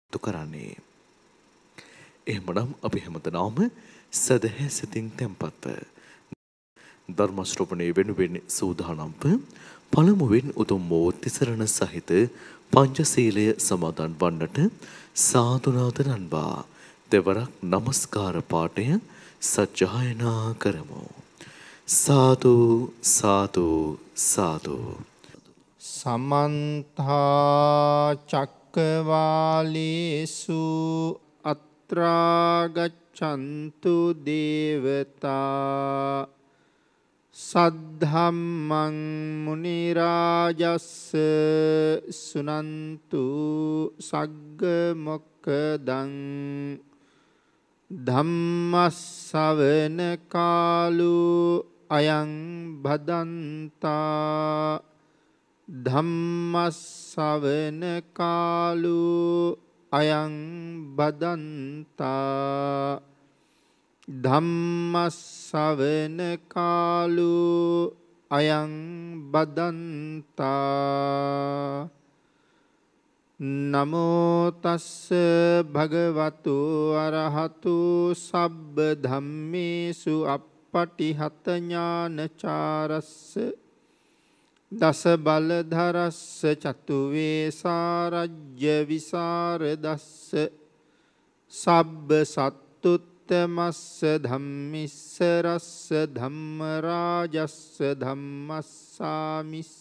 කරන්නේ. එහෙමනම් අපි හැමදෙනාම සදහැ සිතින් tempatව ධර්ම ශ්‍රවණයේ වෙනුවෙන් සූදානම්ව පළමුවෙන් උතුම් වූ තිසරණ සහිත පංචශීලය සමාදන් වන්නට සාදුනාද නන්වා දෙවරක් নমස්කාර පාඨය සජ්ජායනා කරමු. සාදු සාදු සාදු. සමන්ත චක්කවාලේසු අත්‍රා ගච්ඡන්තු දේවතා සද්ධම්මං මුනි රාජස්ස සුනන්තු සග්ග මොක්ඛදං ධම්මස්සවන කාලෝ අයං භදන්තා ධම්මස්සවන කාලෝ අයං බදන්තා ධම්මස්සවන කාලෝ අයං බදන්තා නමෝ තස්ස භගවතු අරහතු සබ්බ ධම්මේසු අප්පටිහත ඥානචාරස්ස දස බලධරස්ස චතු වේසාරජ්‍ය විසරදස්ස සබ්බ සත්තුත්තමස්ස ධම්මිස්ස රස්ස ධම්ම රාජස්ස ධම්මස්සාමිස්ස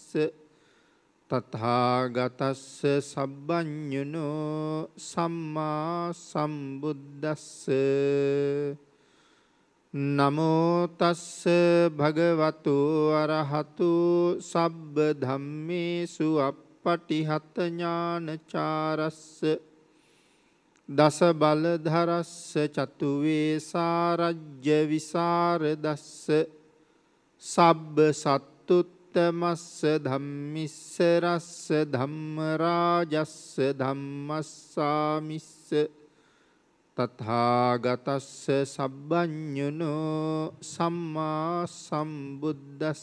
තථාගතස්ස සබ්බඤුනෝ සම්මා සම්බුද්දස්ස නමෝ තස්ස භගවතු අරහතු සබ්බ ධම්මේසු අප්පටිහත ඥානචාරස්ස දස බලධරස්ස චතු වේසාරජ්‍ය විසරදස්ස සබ්බ සත්තුත්තමස්ස ධම්මිස්ස රස්ස ධම්ම රාජස්ස ධම්මස්සාමිස්ස තථාගතස්ස සබ්බඤුනෝ සම්මා සම්බුද්දස්ස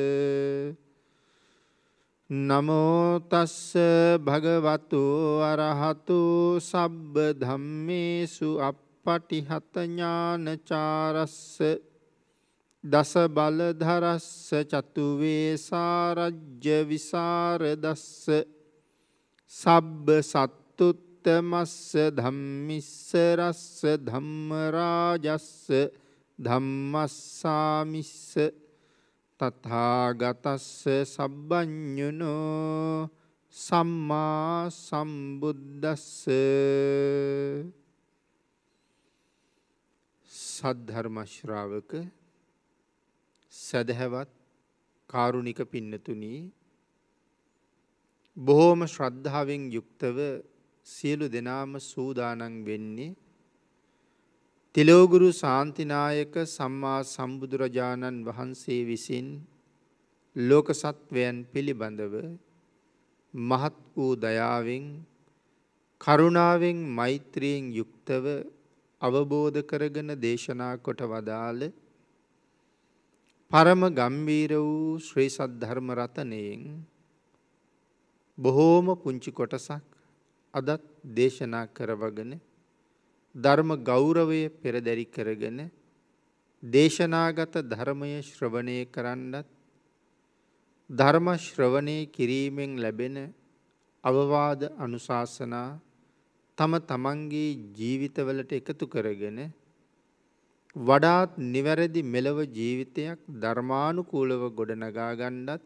නමෝ තස්ස භගවතු අරහතු සබ්බ ධම්මේසු අප්පටිහත ඥානචාරස්ස දස බලධරස්ස චතු වේසාරජ්‍ය විසරදස්ස සබ්බ සත්තුත්තමස්ස ධම්මිස්ස රස්ස ධම්ම රාජස්ස ධම්මස්සාමිස්ස තථාගතස්ස සබ්බඤුනෝ සම්මා සම්බුද්දස්ස සද්ධර්ම ශ්‍රාවක සදහවත් කාරුණික පින්නතුනි බොහෝම ශ්‍රද්ධාවෙන් යුක්තව සියලු දෙනාම සූදානම් වෙන්නේ තිලෝගුරු ශාන්තිනායක සම්මා සම්බුදුරජාණන් වහන්සේ විසින් ලෝක සත්වයන් පිළිබඳව මහත් වූ දයාවෙන් කරුණාවෙන් මෛත්‍රියෙන් යුක්තව අවබෝධ කරගෙන දේශනා කොට වදාළ පරම ගම්බීර වූ ශ්‍රී සද්ධර්ම රතනයෙන් බොහෝම පුංචි කොටසක් අදත් දේශනා කරවගෙන ධර්ම ගෞරවය පෙරදරි කරගෙන දේශනාගත ධර්මය ශ්‍රවණය කරන්නත් ධර්ම ශ්‍රවණය කිරීමෙන් ලැබෙන අවවාද අනුශාසනා තම තමන්ගේ ජීවිතවලට එකතු කරගෙන වඩාත් නිවැරදි මෙලව ජීවිතයක් ධර්මානුකූලව ගොඩනගා ගන්නත්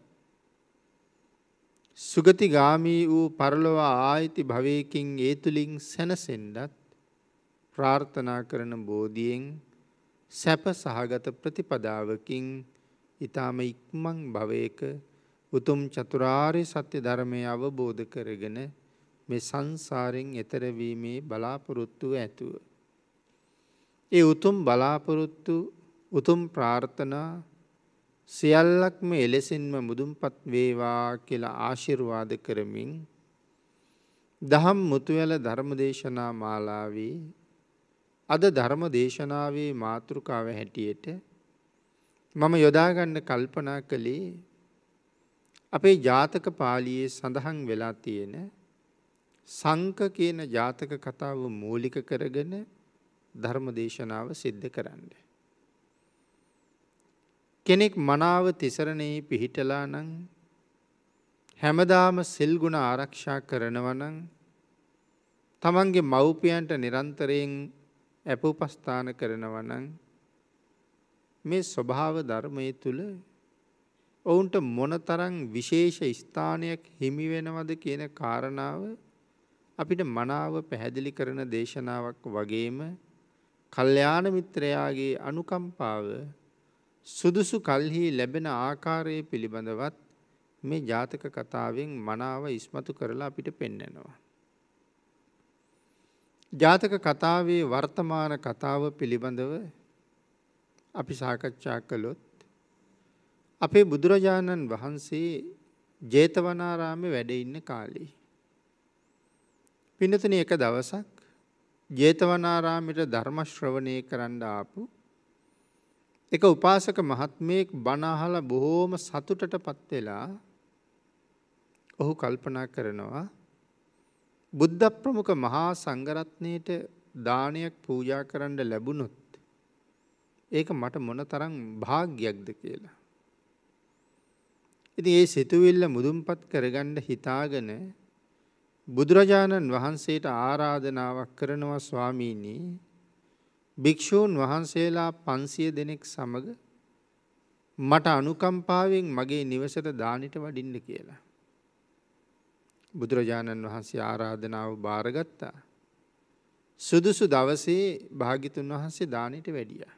සුගතිගාමී වූ පරලොව ආයිති භවයකින් ඒ තුලින් සැනසෙන්නත් ප්‍රාර්ථනා කරන බෝධියෙන් සැප සහගත ප්‍රතිපදාවකින් ඊටම ඉක්මන් භවයක උතුම් චතුරාර්ය සත්‍ය ධර්මය අවබෝධ කරගෙන මේ සංසාරයෙන් එතර වීමේ බලාපොරොත්තු ඇතුව ඒ උතුම් බලාපොරොත්තු උතුම් ප්‍රාර්ථනා සියල්ලක්ම එලෙසින්ම මුදුන්පත් වේවා කියලා ආශිර්වාද කරමින් දහම් මුතුවැල ධර්මදේශනා මාලාවේ අද ධර්මදේශනාවේ මාතෘකාව හැටියට මම යොදා ගන්න කල්පනා කළේ අපේ ජාතක පාළියේ සඳහන් වෙලා තියෙන සංක කියන ජාතක කතාව මූලික කරගෙන ධර්ම දේශනාව සිද්ධ කරන්නේ. කෙනෙක් මනාව තිසරණේ පිහිටලා නම් හැමදාම සිල් ගුණ ආරක්ෂා කරනවා නම් තමන්ගේ මව්පියන්ට නිරන්තරයෙන් අපෝපස්ථාන කරනවා නම් මේ ස්වභාව ධර්මයේ තුල ඔවුන්ට මොනතරම් විශේෂ ස්ථානයක් හිමි වෙනවද කියන කාරණාව අපිට මනාව පැහැදිලි කරන දේශනාවක් වගේම කල්යාණ මිත්‍රයාගේ අනුකම්පාව සුදුසු කල්හි ලැබෙන ආකාරය පිළිබඳවත් මේ ජාතක කතාවෙන් මනාව ඉස්මතු කරලා අපිට පෙන්නනවා. ජාතක කතාවේ වර්තමාන කතාව පිළිබඳව අපි සාකච්ඡා කළොත් අපේ බුදුරජාණන් වහන්සේ ජේතවනාරාමේ වැඩ ඉන්න කාලේ පින්නතුනි එක දවසක් ජේතවනාරාමයට ධර්ම ශ්‍රවණය කරන්න ආපු එක උපාසක මහත්මයෙක් බණ අහලා බොහෝම සතුටටපත් වෙලා ඔහු කල්පනා කරනවා බුද්ධ ප්‍රමුඛ මහා සංඝරත්නයට දානයක් පූජා කරන්න ලැබුණොත් ඒක මට මොනතරම් වාග්යක්ද කියලා. ඉතින් ඒ සිතුවිල්ල මුදුන්පත් කරගන්න හිතාගෙන බුදුරජාණන් වහන්සේට ආරාධනාවක් කරනවා ස්වාමීනි භික්ෂූන් වහන්සේලා 500 දෙනෙක් සමග මට අනුකම්පාවෙන් මගේ නිවසට දානෙට වඩින්න කියලා. බුදුරජාණන් වහන්සේ ආරාධනාව බාරගත්තා. සුදුසු දවසේ භාග්‍යතුන් වහන්සේ දානෙට වැඩියා.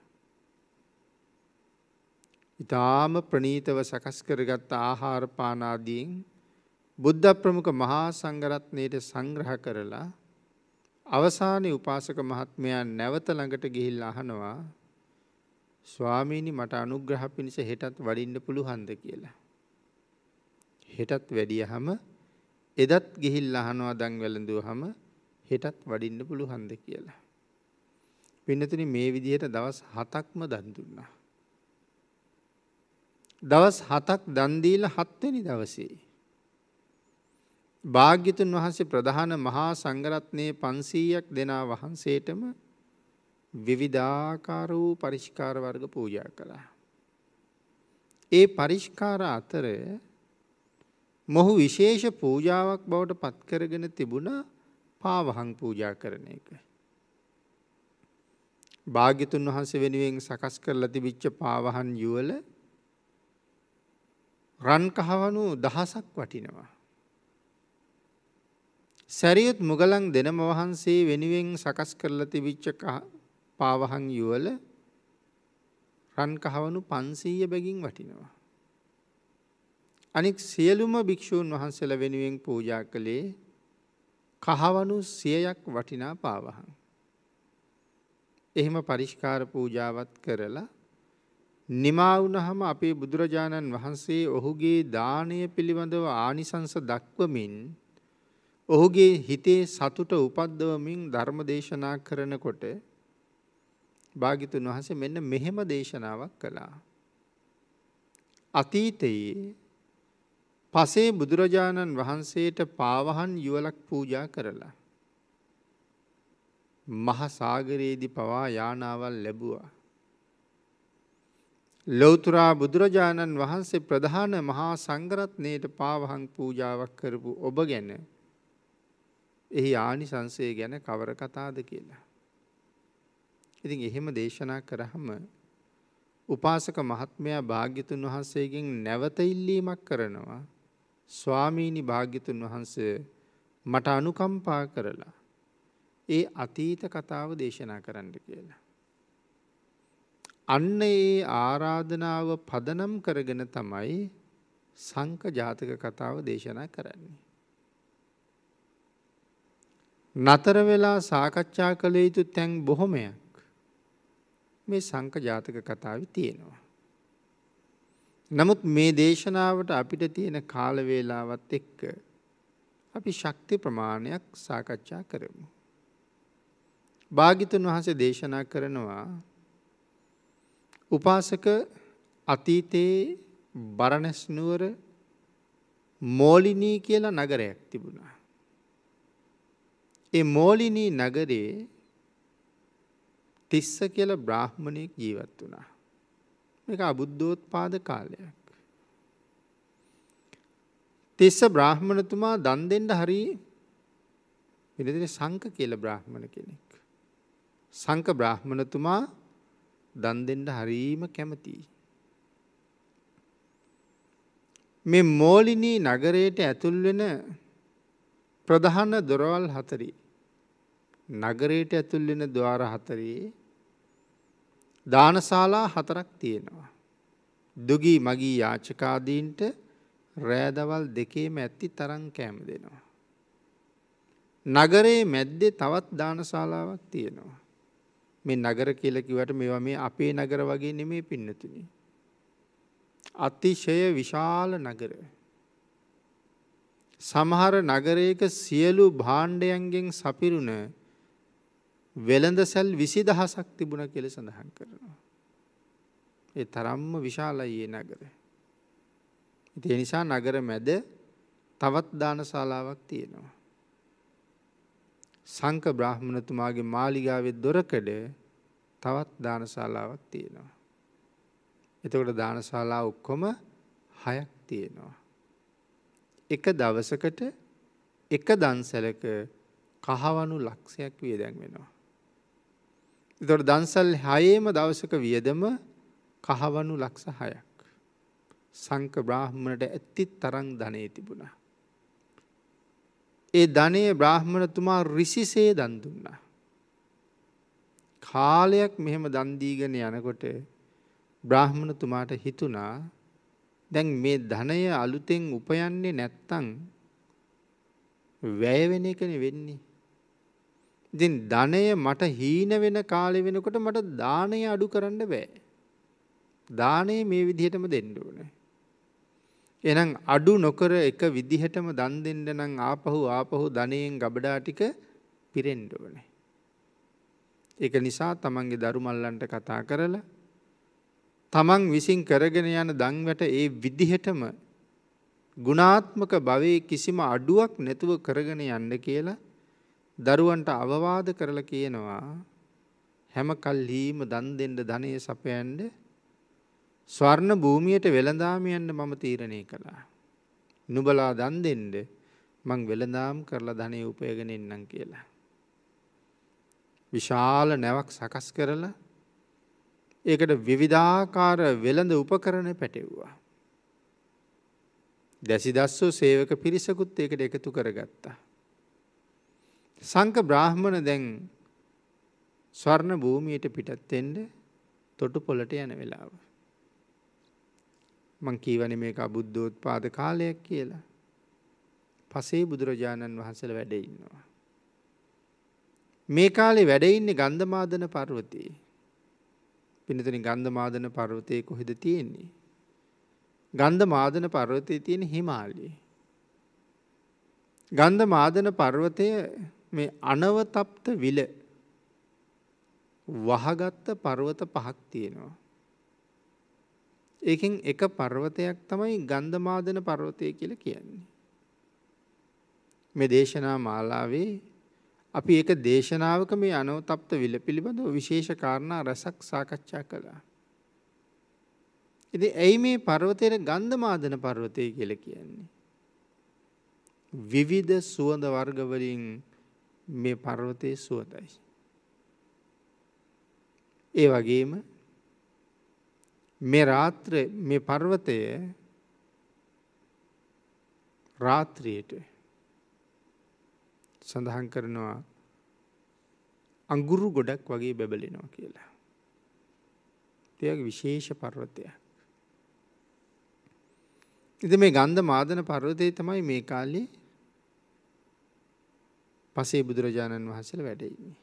ඊටාම ප්‍රණීතව සකස් කරගත් ආහාර පාන ආදීන් බුද්ධ ප්‍රමුඛ මහා සංඝරත්නයට සංග්‍රහ කරලා අවසානයේ උපාසක මහත්මයා නැවත ළඟට ගිහිල්ලා අහනවා ස්වාමීනි මට අනුග්‍රහ පිණිස හෙටත් වඩින්න පුළුවන්ද කියලා. හෙටත් වැඩියහම එදත් ගිහිල්ලා අහනවා දන් වැළඳුවාම හෙටත් වඩින්න පුළුවන්ද කියලා. පින්නතුනි මේ විදිහට දවස් 7ක්ම දන් දුන්නා. දවස් 7ක් දන් දීලා 7 වෙනි දවසේ භාග්‍යතුන් වහන්සේ ප්‍රධාන මහා සංඝරත්නයේ 500ක් දෙනා වහන්සේටම විවිධාකාර වූ පරිස්කාර වර්ග පූජා කළා. ඒ පරිස්කාර අතර මොහු විශේෂ පූජාවක් බවට පත් කරගෙන තිබුණා පාවහන් පූජා කරන එක. භාග්‍යතුන් වහන්සේ වෙනුවෙන් සකස් කරලා තිබිච්ච පාවහන් යුවල රන් කහවණු 1000ක් වටිනවා. සරියුත් මුගලන් දෙනම වහන්සේ වෙනුවෙන් සකස් කරලා තිබිච්ච පාවහන් යුවල රන් කහවණු 500 බැගින් වටිනවා. අනික සියලුම භික්ෂූන් වහන්සේලා වෙනුවෙන් පූජා කළේ කහවණු 100ක් වටිනා පාවහන්. එහෙම පරිස්කාර පූජාවත් කරලා නිමා වුණාම අපේ බුදුරජාණන් වහන්සේ ඔහුගේ දානය පිළිබඳව ආනිසංස දක්වමින් ඔහුගේ හිතේ සතුට උපද්දවමින් ධර්ම දේශනා කරනකොට භාග්‍යතුන් වහන්සේ මෙන්න මෙහෙම දේශනාවක් කළා. අතීතයේ පසේ බුදුරජාණන් වහන්සේට පාවහන් යුවලක් පූජා කරලා මහ සාගරයේදී පවා යානාවල් ලැබුවා. ලෞතර බුදුරජාණන් වහන්සේ ප්‍රධාන මහා සංඝරත්නයට පාවහන් පූජාවක් කරපු ඔබ ගැන එහි ආනිසංසය ගැන කවර කතාද කියලා. ඉතින් එහෙම දේශනා කරාම උපාසක මහත්මයා භාග්‍යතුන් වහන්සේගෙන් නැවත ඉල්ලීමක් කරනවා ස්වාමීනි භාග්‍යතුන් වහන්සේ මට අනුකම්පා කරලා ඒ අතීත කතාව දේශනා කරන්න කියලා. අන්න ඒ ආරාධනාව පදනම් කරගෙන තමයි සංක ජාතක කතාව දේශනා කරන්නේ. නතර වෙලා සාකච්ඡා කළ යුතු තැන් බොහොමයක් මේ සංක ජාතක කතාවේ තියෙනවා. නමුත් මේ දේශනාවට අපිට තියෙන කාල වේලාවත් එක්ක අපි ශක්ති ප්‍රමාණයක් සාකච්ඡා කරමු. භාග්‍යතුන් වහන්සේ දේශනා කරනවා උපාසක අතීතයේ බරණැස් නුවර මෝලිනී කියලා නගරයක් තිබුණා. ඒ මෝලිනී නගරේ තිස්ස කියලා බ්‍රාහ්මණයෙක් ජීවත් වුණා. මේක අබුද්ධෝත්පාද කාලයක්. තිස්ස බ්‍රාහ්මණතුමා දන් දෙන්න හරි වෙනදේ සංක කියලා බ්‍රාහ්මණ කෙනෙක්. සංක බ්‍රාහ්මණතුමා දන් දෙන්න හරීම කැමතියි. මේ මෝලිනී නගරයට ඇතුල් වෙන ප්‍රධාන දොරවල් හතරේ නගරයට ඇතුල් වෙන ద్వාර හතරේ දානශාලා හතරක් තියෙනවා. දුගී මගී යාචකාදීන්ට රෑදවල් දෙකේම ඇති තරම් කෑම දෙනවා. නගරයේ මැද්දේ තවත් දානශාලාවක් තියෙනවා. මේ නගර කියලා කිව්වට මේවා මේ අපේ නගර වගේ නෙමෙයි පින්නතුනි. අතිශය විශාල නගර. සමහර නගරයක සියලු භාණ්ඩයන්ගෙන් සපිරුණ වෙළඳසැල් 20000ක් තිබුණා කියලා සඳහන් කරනවා. ඒ තරම්ම විශාලයි මේ නගර. ඒ නිසා නගර මැද තවත් දානශාලාවක් තියෙනවා. සංක බ්‍රාහ්මණතුමාගේ මාලිගාවේ දොරකඩ තවත් දානශාලාවක් තියෙනවා. එතකොට දානශාලා ඔක්කොම 6ක් තියෙනවා. එක දවසකට එක දන්සලක කහවණු ලක්ෂයක් වියදම් වෙනවා. එතකොට දන්සල් 6ේම දවසක වියදම කහවණු ලක්ෂ 6ක්. සංක බ්‍රාහ්මණට ඇති තරම් ධනෙ තිබුණා. ඒ ධනෙ බ්‍රාහ්මණතුමා ඍෂිසේ දන් දුන්නා. කාලයක් මෙහෙම දන් දීගෙන යනකොට බ්‍රාහ්මණතුමාට හිතුණා දැන් මේ ධනය අලුතෙන් උපයන්නේ නැත්තම් වැය වෙන එකනේ වෙන්නේ. ඉතින් ධනය මට හීන වෙන කාලෙ වෙනකොට මට දාණය අඩු කරන්න බෑ. දාණය මේ විදිහටම දෙන්න ඕනේ. එහෙනම් අඩු නොකර එක විදිහටම දන් දෙන්න නම් ආපහු ධනයෙන් ගබඩා ටික පිරෙන්න ඕනේ. ඒක නිසා තමන්ගේ දරු මල්ලන්ට කතා කරලා තමන් විසින් කරගෙන යන දන් වැට ඒ විදිහටම ගුණාත්මක භවයේ කිසිම අඩුවක් නැතුව කරගෙන යන්න කියලා දරුවන්ට අවවාද කරලා කියනවා. හැම කල්හිම දන් දෙන්න ධනෙ සපයන්න ස්වර්ණ භූමියට වෙළඳාම යන්න මම තීරණය කළා. නුඹලා දන් දෙන්න මං වෙළඳාම් කරලා ධනෙ උපයගෙන එන්නම් කියලා. විශාල නැවක් සකස් කරලා ඒකට විවිධාකාර වෙළඳ උපකරණ පැටවුවා. දැසිදස්සෝ සේවක පිරිසකුත් ඒකට එකතු කරගත්තා. සංක බ්‍රාහ්මණ දැන් ස්වර්ණ භූමියට පිටත් වෙන්න තොටුපොළට යන වෙලාව. මං කියවනේ මේක අබුද්ධෝත්පාද කාලයක් කියලා. පසේ බුදුරජාණන් වහන්සේලා වැඩ ඉන්නවා. මේ කාලේ වැඩ ඉන්නේ ගන්ධමාදන පර්වතයේ. පින්නතනි ගන්ධමාදන පර්වතයේ කොහෙද තියෙන්නේ? ගන්ධමාදන පර්වතයේ තියෙන හිමාලයේ. ගන්ධමාදන පර්වතය මේ අනවතප්ත විල වහගත්ත පර්වත පහක් තියෙනවා. ඒකෙන් එක පර්වතයක් තමයි ගන්ධමාදන පර්වතය කියලා කියන්නේ. මේ දේශනා මාලාවේ අපි එක දේශනාවක මේ අනවතප්ත විල පිළිබඳව විශේෂ කාරණා රසක් සාකච්ඡා කළා. ඉතින් ඇයි මේ පර්වතයට ගන්ධමාදන පර්වතය කියලා කියන්නේ? විවිධ සුවඳ වර්ග වලින් මේ පර්වතයේ සුවඳයි. ඒ වගේම මේ පර්වතය රාත්‍රියට සඳහන් කරනවා අඟුරු ගොඩක් වගේ බබලෙනවා කියලා. ඒක විශේෂ පර්වතයක්. ඉතින් මේ ගන්ධමාදන පර්වතයේ තමයි මේ කාලේ පසේ බුදුරජාණන් වහන්සේලා වැඩ ඉන්නේ.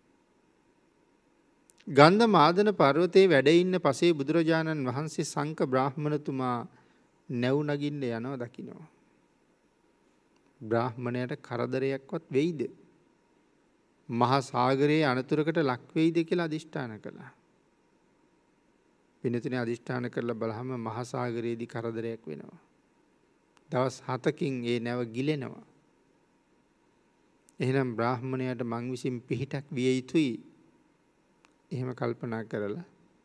ගන්ධමාදන පර්වතයේ වැඩ ඉන්න පසේ බුදුරජාණන් වහන්සේ සංක බ්‍රාහ්මණතුමා නැව් නගින්න යනවා දකින්නවා. බ්‍රාහ්මණයට කරදරයක්වත් වෙයිද? මහා සාගරයේ අනතුරකට ලක් වෙයිද කියලා අදිෂ්ඨාන කළා. පින්නතුනේ අදිෂ්ඨාන කරලා බලහම මහා සාගරයේදී කරදරයක් වෙනවා. දවස් 7කින් ඒ නැව ගිලෙනවා. එහෙනම් බ්‍රාහ්මණයාට මං විසින් පිහිටක් විය යුතුයි. එහෙම කල්පනා කරලා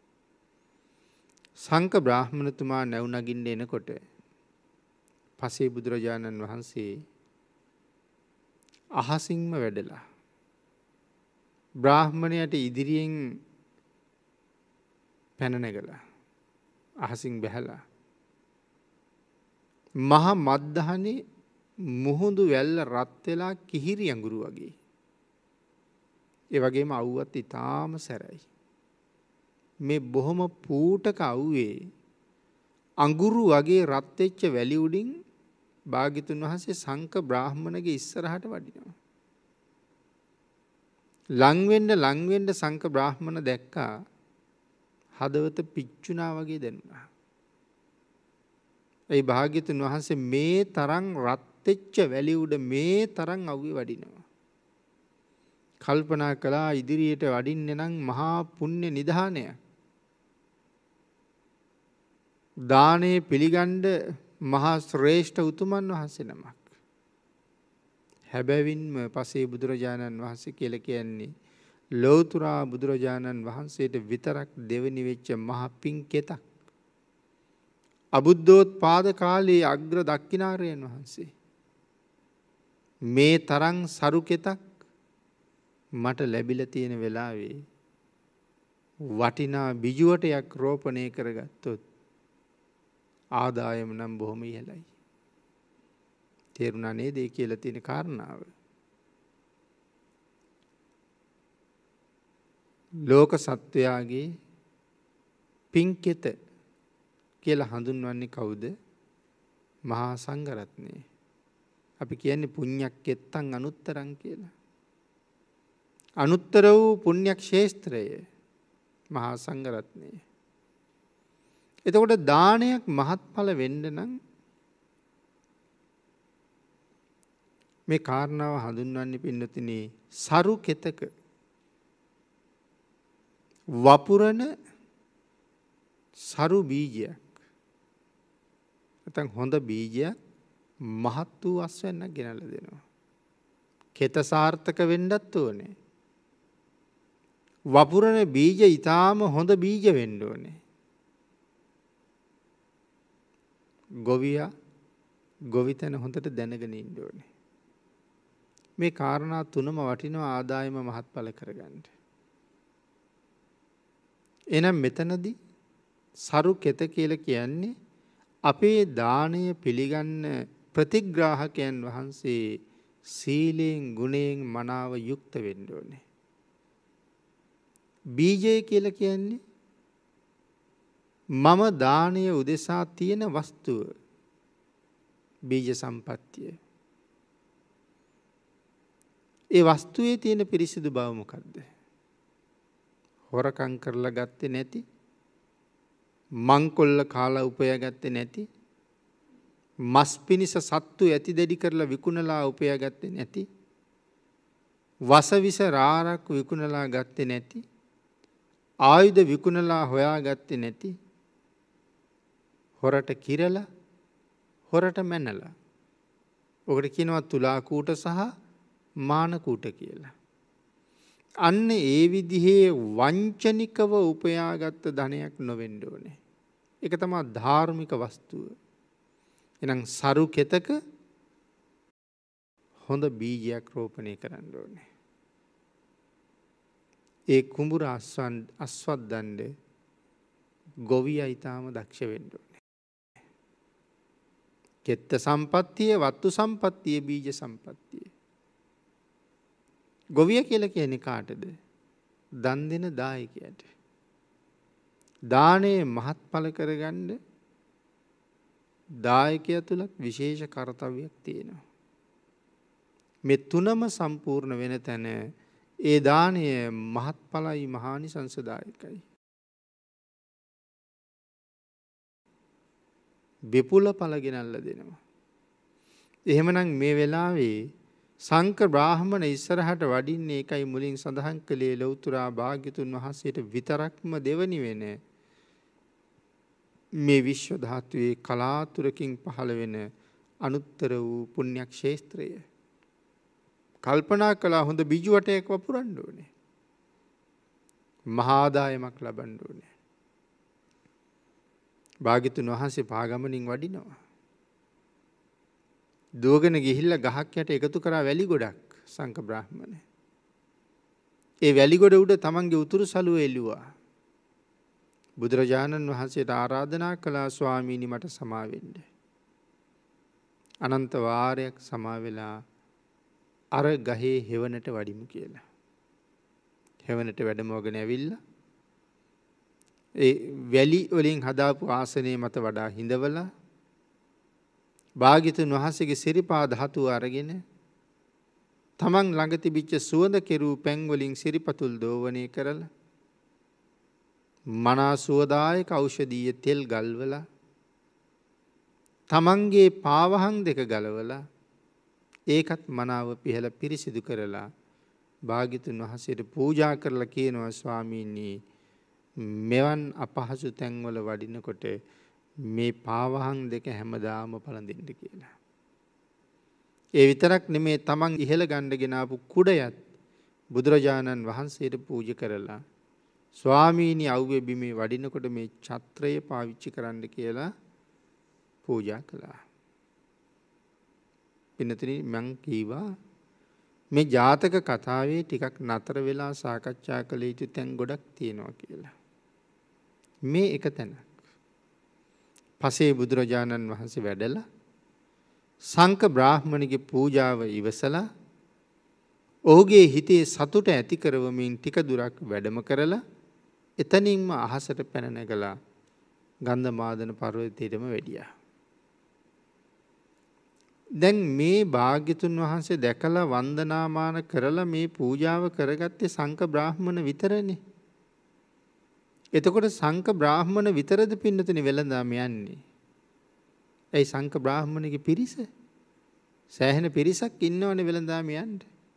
සංක බ්‍රාහ්මණතුමා නැව් නගින්න එනකොට පසේ බුදුරජාණන් වහන්සේ අහසින්ම වැඩලා බ්‍රාහ්මණයට ඉදිරියෙන් පැන නැගලා අහසින් බැහැලා මහා මද්දහනේ මුහුදු වැල්ල රත් වෙලා කිහිරි අඟුරු වගේ. ඒ වගේම අවුවත් ඊටාම සැරයි. මේ බොහොම පූටක අවුවේ අඟුරු වගේ රත් වෙච්ච වැලි උඩින් භාග්‍යතුන් වහන්සේ සංක බ්‍රාහ්මණගේ ඉස්සරහට වඩිනවා. ලං වෙන්න සංක බ්‍රාහ්මණ දැක්කා. හදවත පිච්චුණා වගේ දැනුණා. ඒ භාග්‍යතුන් වහන්සේ මේ තරම් රත් වෙච්ච වැලි උඩ මේ තරම් අවුවේ වඩිනවා. කල්පනා කළා ඉදිරියට වඩින්නේ නම් මහා පුණ්‍ය නිධානයක්. දානේ පිළිගන්න මහා ශ්‍රේෂ්ඨ උතුමන් වහන්සේ නමක්. හැබැවින්ම පසේ බුදුරජාණන් වහන්සේ කියලා කියන්නේ ලෝතුරා බුදුරජාණන් වහන්සේට විතරක් දෙවෙනි වෙච්ච මහා පිංකෙතක්. අබුද්ධෝත්පාද කාලයේ අග්‍ර දක්ඛිනාරයන් වහන්සේ. මේ තරම් සරු කෙතක් මට ලැබිලා තියෙන වෙලාවේ වටිනා බිජුවටයක් රෝපණය කරගත්තොත් ආදායම නම් බොහොම ඉහළයි. තේරුණා නේද ඒ කියලා තියෙන කාරණාව? ලෝක සත්වයාගේ පිංකෙත කියලා හඳුන්වන්නේ කවුද? මහා සංඝරත්නය. අපි කියන්නේ පුණ්‍යක්කෙත්තං අනුත්තරං කියලා. අනුත්තර වූ පුණ්‍යක් ශේස්ත්‍රය මහා සංඝරත්නය. එතකොට දානයක් මහත්ඵල වෙන්න නම් මේ කාරණාව හඳුන්වන්නේ පින්නතිනේ සරු කෙතක වපුරන සරු බීජයක්. නැත්නම් හොඳ බීජයක් මහත් වූ අස්වැන්නක් ගෙනල්ලා දෙනවා. කෙත සාර්ථක වෙන්නත් ඕනේ. වපුරන බීජ ඊටාම හොඳ බීජ වෙන්න ඕනේ. ගොවියා ගොවිතැන හොඳට දැනගෙන ඉන්න ඕනේ. මේ කාරණා තුනම වටිනවා ආදායම මහත්ඵල කරගන්න. එහෙනම් මෙතනදී සරු කෙත කියලා කියන්නේ අපේ දාණය පිළිගන්න ප්‍රතිග්‍රාහකයන් වහන්සේ සීලයෙන් ගුණයෙන් මනාව යුක්ත වෙන්න ඕනේ. බීජය කියලා කියන්නේ මම දාණය උදෙසා තියෙන වස්තුව. බීජ සම්පත්තිය. ඒ වස්තුවේ තියෙන පිරිසිදු බව මොකද්ද? හොරකම් කරලා ගත්තේ නැති, මංකොල්ල කාලා උපයාගත්තේ නැති, මස් පිනිස සත්තු ඇති දෙඩි කරලා විකුණලා උපයාගත්තේ නැති, වසවිස රාරක් විකුණලා ගත්තේ නැති, ආයුධ විකුණලා හොයාගත්තේ නැති, හොරට කිරලා හොරට මැනලා. ඔකට කියනවා තුලා කූට සහ මාන කූට කියලා. අන්න ඒ විදිහේ වංචනිකව උපයාගත්ත ධනයක් නොවෙන්න ඕනේ. ඒක තමයි ධාර්මික වස්තුව. එහෙනම් සරු කෙතක හොඳ බීජයක් රෝපණය කරන්න ඕනේ. ඒ කුඹුර අස්වද්දන්න ගොවියා ඊටාම දක්ෂ වෙන්න ඕනේ. කෙත්ත සම්පත්තිය, වත්තු සම්පත්තිය, බීජ සම්පත්තිය. ගොවිය කියලා කියන්නේ කාටද? දන් දෙන දායකයට. දානේ මහත්ඵල කරගන්න දායකයා තුලත් විශේෂ කාර්යයක් තියෙනවා. මේ තුනම සම්පූර්ණ වෙන තැන ඒ දාණය මහත්ඵලයි මහානිසංසදායකයි. විපුල ඵල ගෙනල්ලා දෙනවා. එහෙමනම් මේ වෙලාවේ සංක බ්‍රාහ්මණ ඉස්සරහට වඩින්නේ ඒකයි මුලින් සඳහන් කළේ ලෞතුරා භාග්‍යතුන් වහන්සේට විතරක්ම දෙවනි වෙන මේ විශ්ව ධාතුවේ කලාතුරකින් පහළ වෙන අනුත්තර වූ පුණ්‍යක් ශේස්ත්‍රය. කල්පනා කළා හොඳ බිජු වටයක් වපුරන්න ඕනේ. මහා ආදායමක් ලබන්න ඕනේ. භාග්‍යතුන් වහන්සේ පාගමනින් වඩිනවා. දුවගෙන ගිහිල්ලා ගහක් යට එකතු කරා වැලි ගොඩක් සංඝ බ්‍රාහ්මණය. ඒ වැලි ගොඩ උඩ තමන්ගේ උතුරු සළුව එළුවා. බුදුරජාණන් වහන්සේට ආරාධනා කළා ස්වාමීනි මට සමා වෙන්න. අනන්ත වාරයක් සමා වෙලා අර ගහේ හෙවණට වඩිමු කියලා. හෙවණට වැඩමවගෙන ඇවිල්ලා ඒ වැලි වලින් හදාපු ආසනයේ මත වඩා හිඳවලා භාග්‍යතුන් වහන්සේගේ සිරිපා ධාතුව අරගෙන තමන් ළඟ තිබිච්ච සුවඳ කෙරූ පැන් වලින් සිරිපතුල් දෝවණය කරලා මනා සුවදායක ඖෂධීය තෙල් ගල්වලා තමන්ගේ පාවහන් දෙක ගලවලා ඒකත් මනාව පිහලා පිරිසිදු කරලා භාග්‍යතුන් වහන්සේට පූජා කරලා කියනවා ස්වාමීනි මෙවන් අපහසු තැන්වල වඩිනකොට මේ පාවහන් දෙක හැමදාම පළඳින්න කියලා. ඒ විතරක් නෙමේ තමන් ඉහළ ගණ්ඩගෙන ආපු කුඩයත් බුදුරජාණන් වහන්සේට පූජ කරලා ස්වාමීනි අව්වේ බිමේ වඩිනකොට මේ ඡත්‍රය පාවිච්චි කරන්න කියලා පූජා කළා. පින්නතුනි මං කීවා මේ ජාතක කතාවේ ටිකක් නතර වෙලා සාකච්ඡා කළ යුතු තැන් ගොඩක් තියෙනවා කියලා. මේ එක තැනක්. පසේ බුදුරජාණන් වහන්සේ වැඩලා සංඝ බ්‍රාහ්මණිගේ පූජාව ඉවසලා ඔහුගේ හිතේ සතුට ඇති කරවමින් ටික දුරක් වැඩම කරලා එතනින්ම අහසට පැන නැගලා ගන්ධමාදන පර්වතයටම වැඩියා. දැන් මේ භාග්‍යතුන් වහන්සේ දැකලා වන්දනාමාන කරලා මේ පූජාව කරගත්තේ සංඝ බ්‍රාහ්මණ විතරනේ. එතකොට සංඝ බ්‍රාහ්මණ විතරද පින්නතුනි වෙලඳාම යන්නේ? ඒ සංඝ බ්‍රාහ්මණගේ පිරිස සෑහෙන පිරිසක් ඉන්නවනේ වෙලඳාම යන්න.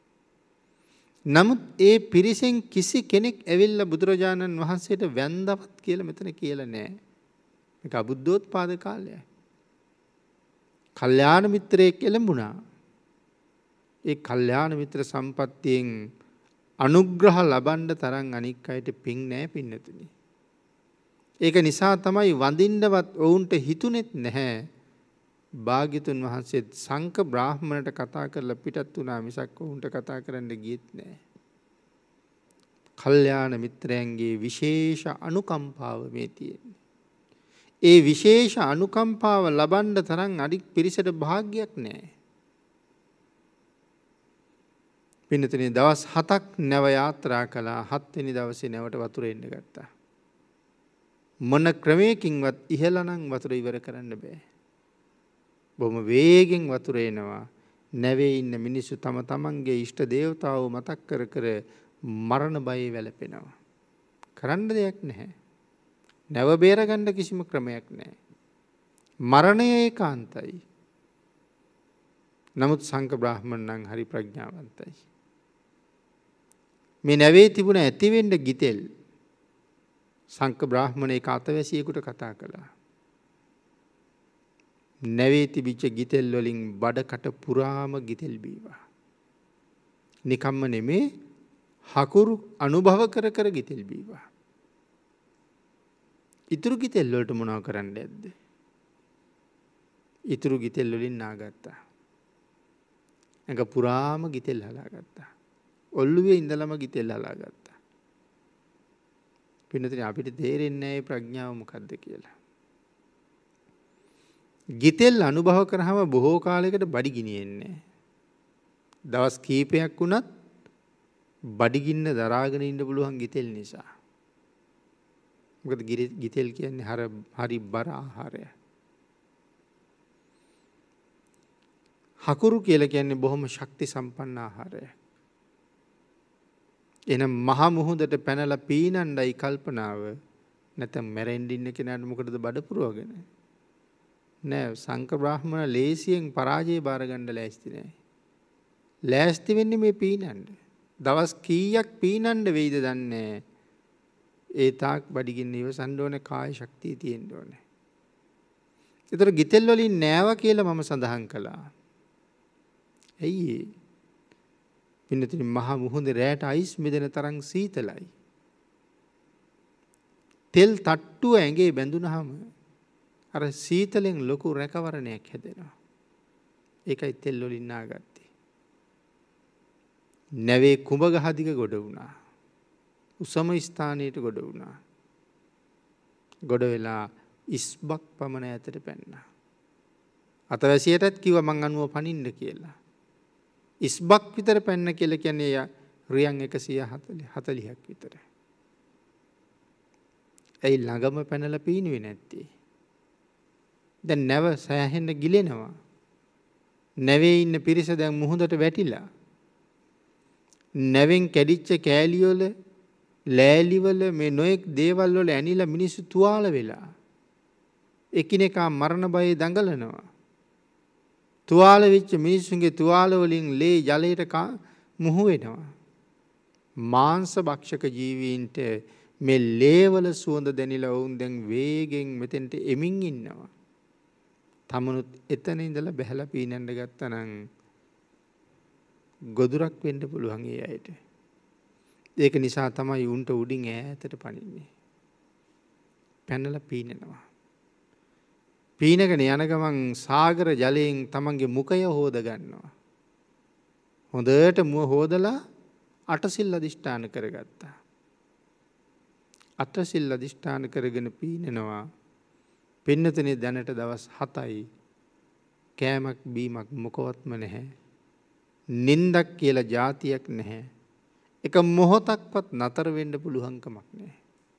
නමුත් ඒ පිරිසෙන් කිසි කෙනෙක් ඇවිල්ලා බුදුරජාණන් වහන්සේට වැන්දවත් කියලා මෙතන කියලා නැහැ. මේක අබුද්ධෝත්පාද කාලයයි. කල්යාණ මිත්‍රයෙක් එළඹුණා. ඒ කල්යාණ මිත්‍ර සම්පත්තියෙන් අනුග්‍රහ ලබන්න තරම් අනික් අයට පිං නැහැ පින්නතුනි. ඒක නිසා තමයි වඳින්නවත් ඔවුන්ට හිතුනේත් නැහැ. භාග්‍යතුන් වහන්සේ සංඝ බ්‍රාහ්මණට කතා කරලා පිටත් වුණා මිසක් ඔවුන්ට කතා කරන්න ගියෙත් නැහැ. කල්යාණ මිත්‍රයන්ගේ විශේෂ අනුකම්පාව මේ තියෙන්නේ. ඒ විශේෂ අනුකම්පාව ලබන්න තරම් අනික් පිරිසට භාග්යක් නැහැ. පින්නතුනි දවස් 7ක් නැව යාත්‍රා කළා. 7 වෙනි දවසේ නැවට වතුර එන්න ගත්තා. මොන ක්‍රමයකින්වත් ඉහළනම් වතුර ඉවර කරන්න බෑ. බොහොම වේගෙන් වතුර එනවා. නැවේ ඉන්න මිනිස්සු තම තමන්ගේ ඉෂ්ට දේවතාවෝ මතක් කර කර මරණ බය වැළපෙනවා. කරන්න දෙයක් නැහැ. නැව බේරගන්න කිසිම ක්‍රමයක් නැහැ. මරණය ඒකාන්තයි. නමුත් සංඝ බ්‍රාහ්මණ නම් හරි ප්‍රඥාවන්තයි. මේ නැවේ තිබුණ ඇතිවෙන්න ගිතෙල් සංඝ බ්‍රාහ්මණේ කාතවැසියෙකුට කතා කළා. නැවේ තිබිච්ච ගිතෙල් වලින් බඩකට පුරාම ගිතෙල් බීවා. නිකම්ම නෙමේ හකුරු අනුභව කර කර ගිතෙල් බීවා. ඉතුරු ගිතෙල් වලට මොනව කරන්න ඇද්ද? ඉතුරු ගිතෙල් වලින් නාගත්තා. එක පුරාම ගිතෙල් හලාගත්තා. ඔල්ලුවේ ඉඳලම ගිතෙල් හලාගත්තා. පින්නතේ අපිට තේරෙන්නේ නැහැ ප්‍රඥාව මොකද්ද කියලා. ගිතෙල් අනුභව කරාම බොහෝ කාලයකට බඩගිනියෙන්නේ. දවස් කීපයක් වුණත් බඩගින්න දරාගෙන ඉන්න පුළුවන් ගිතෙල් නිසා. මොකද ගිතෙල් කියන්නේ හරි බර ආහාරය. හකුරු කියලා කියන්නේ බොහොම ශක්ති සම්පන්න ආහාරය. එහෙනම් මහ මුහුදට පැනලා පීනණ්ඩයි කල්පනාව. නැත්නම් මැරෙන්න ඉන්න කෙනාට මොකටද බඩ පුරවගෙන? නෑ සංඝ බ්‍රාහ්මණ ලේසියෙන් පරාජය බාර ගන්න ලෑස්ති නෑ. ලෑස්ති වෙන්නේ මේ පීනන්න. දවස් කීයක් පීනන්න වෙයිද දන්නේ. ඒ තාක් බඩගින්න ඉවසන්න ඕනේ කාය ශක්තිය තියෙන්න ඕනේ. ඒතර ගිතෙල් වලින් නෑවා කියලා මම සඳහන් කළා. ඇයි පින්නතුනි මහා මුහුදේ රැට අයිස් මෙදෙන තරම් සීතලයි. තෙල් තට්ටුව ඇඟේ බැඳුනහම අර සීතලෙන් ලොකු රැකවරණයක් හැදෙනවා. ඒකයි තෙල් වලින් නාගත්තේ. නැවේ කුඹ ගහ දිග ගොඩ වුණා. උසම ස්ථානයට ගොඩ වුණා. ගොඩ වෙලා ඉස්බක් පමණ ඈතට පැන්නා. අතවැසියටත් කිව්වා මං අනුව පනින්න කියලා. ඉස්බක් විතර පැන්න කියලා කියන්නේ රියන් 140ක් විතර. ඒ ළඟම පැනලා පීනුවේ නැත්තේ. දැන් නැව සෑහෙන්න ගිලෙනවා. නැවේ ඉන්න පිරිස දැන් මුහුදට වැටිලා. නැවෙන් කැඩිච්ච කෑලි වල ලෑලි වල මේ නොයෙක් දේවල් වල ඇනිලා මිනිස්සු තුවාල වෙලා එකිනෙකා මරණ බයේ දඟලනවා. තුවාල වෙච්ච මිනිස්සුන්ගේ තුවාල වලින් ලේ ජලයට මුහු වෙනවා. මාංශ භක්ෂක ජීවීන්ට මේ ලේවල සුවඳ දැනිලා වුන් දැන් වේගෙන් මෙතෙන්ට එමින් ඉන්නවා. තමනුත් එතන ඉඳලා බැහැලා පීනන්න ගත්තා නම් ගොදුරක් වෙන්න පුළුවන් ඒ අයට. ඒක නිසා තමයි උන්ට උඩින් ඈතට පනින්නේ. පැනලා පීනනවා. පීනගෙන යන ගමන් සාගර ජලයෙන් තමන්ගේ මුඛය හොද ගන්නවා. හොඳට මුව හොදලා අටසිල් අදිෂ්ඨාන කරගත්තා. අටසිල් අදිෂ්ඨාන කරගෙන පීනනවා. පින්නතනේ දැනට දවස් 7යි. කෑමක් බීමක් මොකවත්ම නැහැ. නින්දක් කියලා જાතියක් නැහැ. එක මොහොතක්වත් නතර වෙන්න පුළුවන්කමක් නැහැ.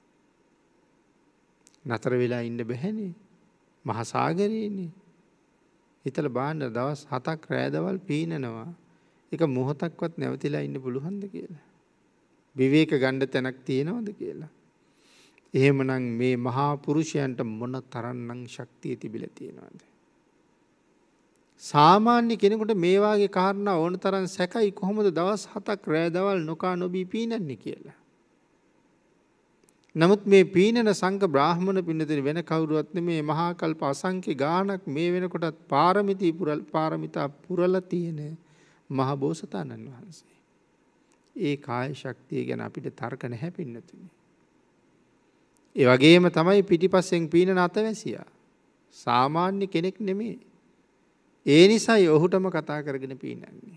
නතර වෙලා ඉන්න බැහැනේ. මහා සාගරයේනේ. හිතලා බලන්න දවස් 7ක් රැඳවල් පීනනවා. එක මොහොතක්වත් නැවතිලා ඉන්න පුළුවන්ද කියලා. විවේක ගන්න තැනක් තියෙනවද කියලා. එහෙමනම් මේ මහා පුරුෂයන්ට මොන තරම්නම් ශක්තිය තිබිලා තියෙනවද? සාමාන්‍ය කෙනෙකුට මේ වාගේ කාරණා ඕන තරම් සැකයි කොහොමද දවස් 7ක් රැඳවල් නොකා නොබී පීනන්නේ කියලා. නමුත් මේ පීනන සංඝ බ්‍රාහ්මණ පින්නතුනි වෙන කවුරුවත් නෙමේ මහා කල්ප අසංඛ්‍ය ගාණක් මේ වෙනකොටත් පාරමිතා පුරලා තියෙන මහ බෝසතාණන් වහන්සේ. ඒ කාය ශක්තිය ගැන අපිට තර්ක නැහැ පින්නතුනි. ඒ වගේම තමයි පිටිපස්සෙන් පීනන අතවැසියා. සාමාන්‍ය කෙනෙක් නෙමේ. ඒ නිසායි ඔහුටම කතා කරගෙන පීනන්නේ.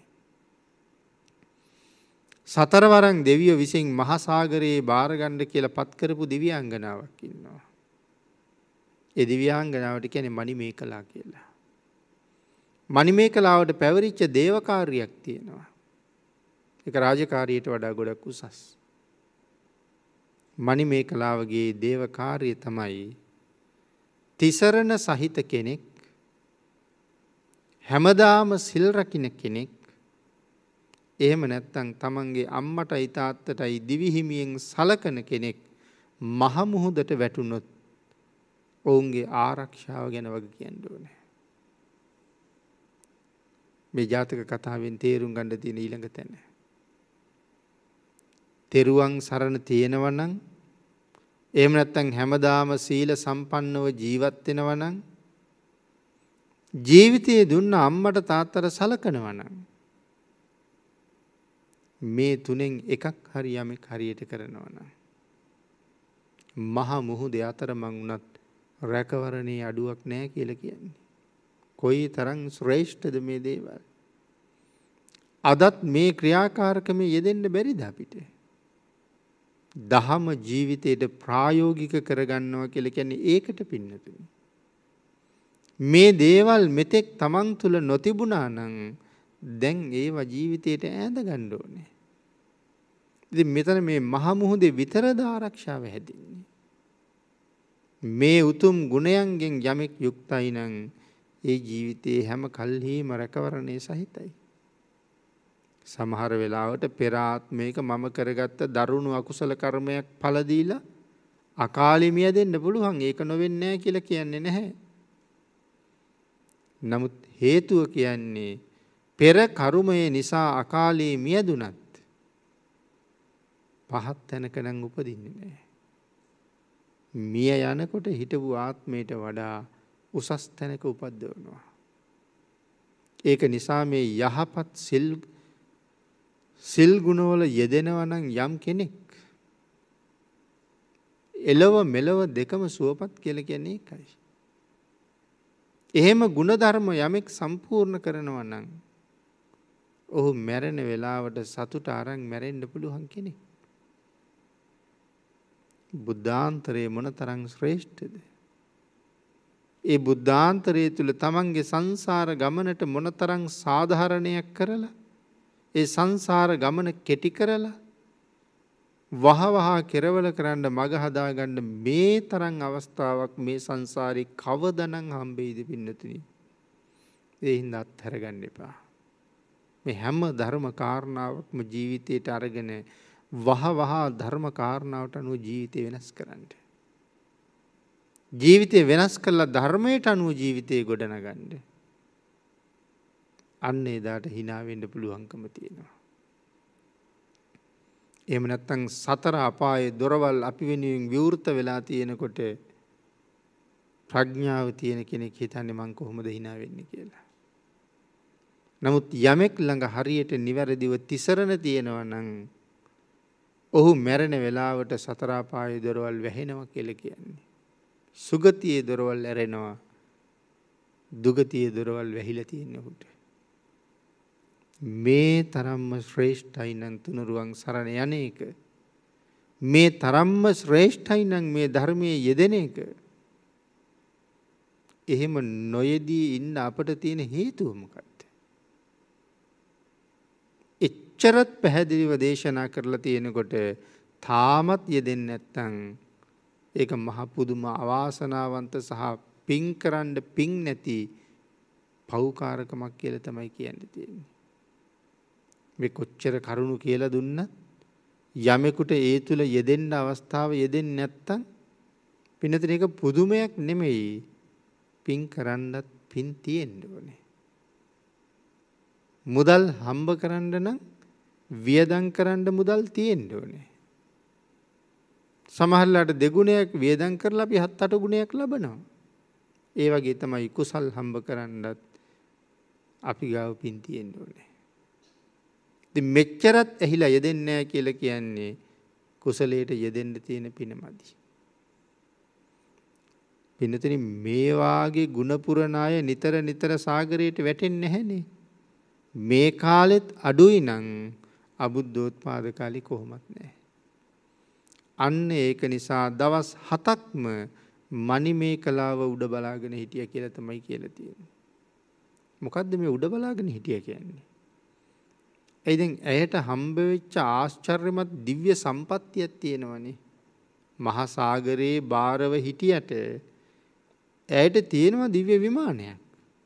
සතරවරන් දෙවියෝ විසින් මහා සාගරයේ බාරගන්න කියලා පත් කරපු දිව්‍යාංගනාවක් ඉන්නවා. ඒ දිව්‍යාංගනාවට කියන්නේ මණිමේකලා කියලා. මණිමේකලාවට පැවරිච්ච දේවකාරියක් තියෙනවා. ඒක රාජකාරියට වඩා ගොඩක් උසස්. මණිමේකලාවගේ දේවකාරිය තමයි තිසරණ සහිත කෙනෙක්, හැමදාම සිල් රකින්න කෙනෙක්, එහෙම නැත්නම් තමන්ගේ අම්මටයි තාත්තටයි දිවිහිමියෙන් සලකන කෙනෙක් මහ මුහුදට වැටුනොත් ඔවුන්ගේ ආරක්ෂාව ගැන වග කියන්න ඕනේ. මේ ජාතක කතාවෙන් තේරුම් ගන්න තියෙන ඊළඟ තැන. තෙරුවන් සරණ තියෙනවා නම්, එහෙම නැත්නම් හැමදාම සීල සම්පන්නව ජීවත් වෙනවා නම්, ජීවිතයේ දුන්න අම්මට තාත්තට සලකනවා නම්, මේ තුනෙන් එකක් හරි යමෙක් හරියට කරනවා නම් මහා මුහුදේ අතරමං වුණත් රැකවරණේ අඩුවක් නැහැ කියලා කියන්නේ. කොයි තරම් ශ්‍රේෂ්ඨද මේ දේවල්. අදත් මේ ක්‍රියාකාරකමේ යෙදෙන්න බැරිද අපිට? දහම ජීවිතයට ප්‍රායෝගික කරගන්නවා කියලා කියන්නේ ඒකට පින්නතුනි. මේ දේවල් මෙතෙක් තමන් තුළ නොතිබුණා නම් දැන් ඒවා ජීවිතයට ඈඳ ගන්න ඕනේ. ඉතින් මෙතන මේ මහ මුහුදේ විතරද ආරක්ෂාව හැදින්නේ. මේ උතුම් ගුණයන්ගෙන් යමෙක් යුක්තයි නම් ඒ ජීවිතයේ හැම කල්හිම රැකවරණේ සහිතයි. සමහර වෙලාවට පෙර ආත්මයක මම කරගත්ත දරුණු අකුසල කර්මයක් ඵල දීලා අකාලේ මියදෙන්න පුළුවන්. ඒක නොවෙන්නේ නැහැ කියලා කියන්නේ නැහැ. නමුත් හේතුව කියන්නේ පෙර කර්මයේ නිසා අකාලේ මියදුනත් පහත් තැනක නම් උපදින්නේ නැහැ. මිය යනකොට හිටපු ආත්මයට වඩා උසස් තැනක උපද්දවනවා. ඒක නිසා මේ යහපත් සිල් සිල් ගුණවල යෙදෙනවා නම් යම් කෙනෙක් එළව මෙලව දෙකම සුවපත් කියලා කියන්නේ ඒකයි. එහෙම ගුණධර්ම යමෙක් සම්පූර්ණ කරනවා නම් ඔහු මැරෙන වෙලාවට සතුට අරන් මැරෙන්න පුළුවන් කෙනෙක්. බුද්ධාන්තරයේ මොනතරම් ශ්‍රේෂ්ඨද? ඒ බුද්ධාන්තරයේ තුල තමන්ගේ සංසාර ගමනට මොනතරම් සාධාරණයක් කරලා ඒ සංසාර ගමන කෙටි කරලා වහවහ කෙරවල කරන්න මග හදාගන්න මේ තරම් අවස්ථාවක් මේ සංසාරේ කවදනම් හම්බෙයිද පින්නතුනි? ඒ හින්දා අත්හැර ගන්න එපා. මේ හැම ධර්ම කාරණාවක්ම ජීවිතයට අරගෙන වහවහ ධර්ම කාරණාවට අනුව ජීවිතය වෙනස් කරන්න. ජීවිතය වෙනස් කරලා ධර්මයට අනුව ජීවිතය ගොඩනගන්න. අන්න එදාට hina වෙන්න පුළුවන්කම තියෙනවා. එහෙම නැත්නම් සතර අපායේ දොරවල් අපි වෙනුවෙන් විවෘත වෙලා තියෙනකොට ප්‍රඥාව තියෙන කෙනෙක් හිතන්නේ මං කොහොමද hina වෙන්නේ කියලා. නමුත් යමෙක් ළඟ හරියට නිවැරදිව තිසරණ තියෙනවා නම් ඔහු මැරෙන වෙලාවට සතර අපායේ දොරවල් වැහෙනවා කියලා කියන්නේ. සුගතියේ දොරවල් ඇරෙනවා. දුගතියේ දොරවල් වැහිලා තියෙන උට. මේ තරම්ම ශ්‍රේෂ්ඨයි නම් තුනුරුවන් සරණ යන එක. මේ තරම්ම ශ්‍රේෂ්ඨයි නම් මේ ධර්මයේ යෙදෙන එක. එහෙම නොයෙදී ඉන්න අපට තියෙන හේතුව මොකක්ද? එච්චරත් පැහැදිලිව දේශනා කරලා තියෙනකොට තාමත් යෙදෙන්නේ නැත්නම් ඒක මහ පුදුම අවාසනාවන්ත සහ පින් කරන්න පින් නැති පෞකාරකමක් කියලා තමයි කියන්න තියෙන්නේ. මේ කොච්චර කරුණු කියලා දුන්නත් යමෙකුට ඒ තුල යෙදෙන්න අවස්ථාව යෙදෙන්නේ නැත්තම් පින්නතර ඒක පුදුමයක් නෙමෙයි. පින් කරන්නත් පින් තියෙන්න ඕනේ. මුදල් හම්බ කරන්න නම් වියදම් කරන්න මුදල් තියෙන්න ඕනේ. සමහරලාට දෙගුණයක් වියදම් කරලා අපි 7-8 ගුණයක් ලබනවා. ඒ වගේ තමයි කුසල් හම්බ කරන්නත් අපි ගාව පින් තියෙන්න ඕනේ. ඉතින් මෙච්චරත් ඇහිලා යෙදෙන්නේ නැහැ කියලා කියන්නේ කුසලයට යෙදෙන්න තියෙන පිනමදි. පින්නතනි මේ වාගේ ගුණ පුරණ අය නිතර නිතර සාගරයට වැටෙන්නේ නැහනේ. මේ කාලෙත් අඩුයි නම් අබුද්ධෝත්පාද කාලේ කොහොමත් නැහැ. අන්න ඒක නිසා දවස් 7ක්ම මණිමේකලාව උඩ බලාගෙන හිටියා කියලා තමයි කියලා තියෙන්නේ. මොකද්ද මේ උඩ බලාගෙන හිටියා කියන්නේ? ඒ දැන් ඇයට හම්බ වෙච්ච ආශ්චර්යමත් දිව්‍ය සම්පත්තියක් තියෙනවනේ. මහා සාගරේ බාරව හිටියට ඇයට තියෙනවා දිව්‍ය විමානයක්.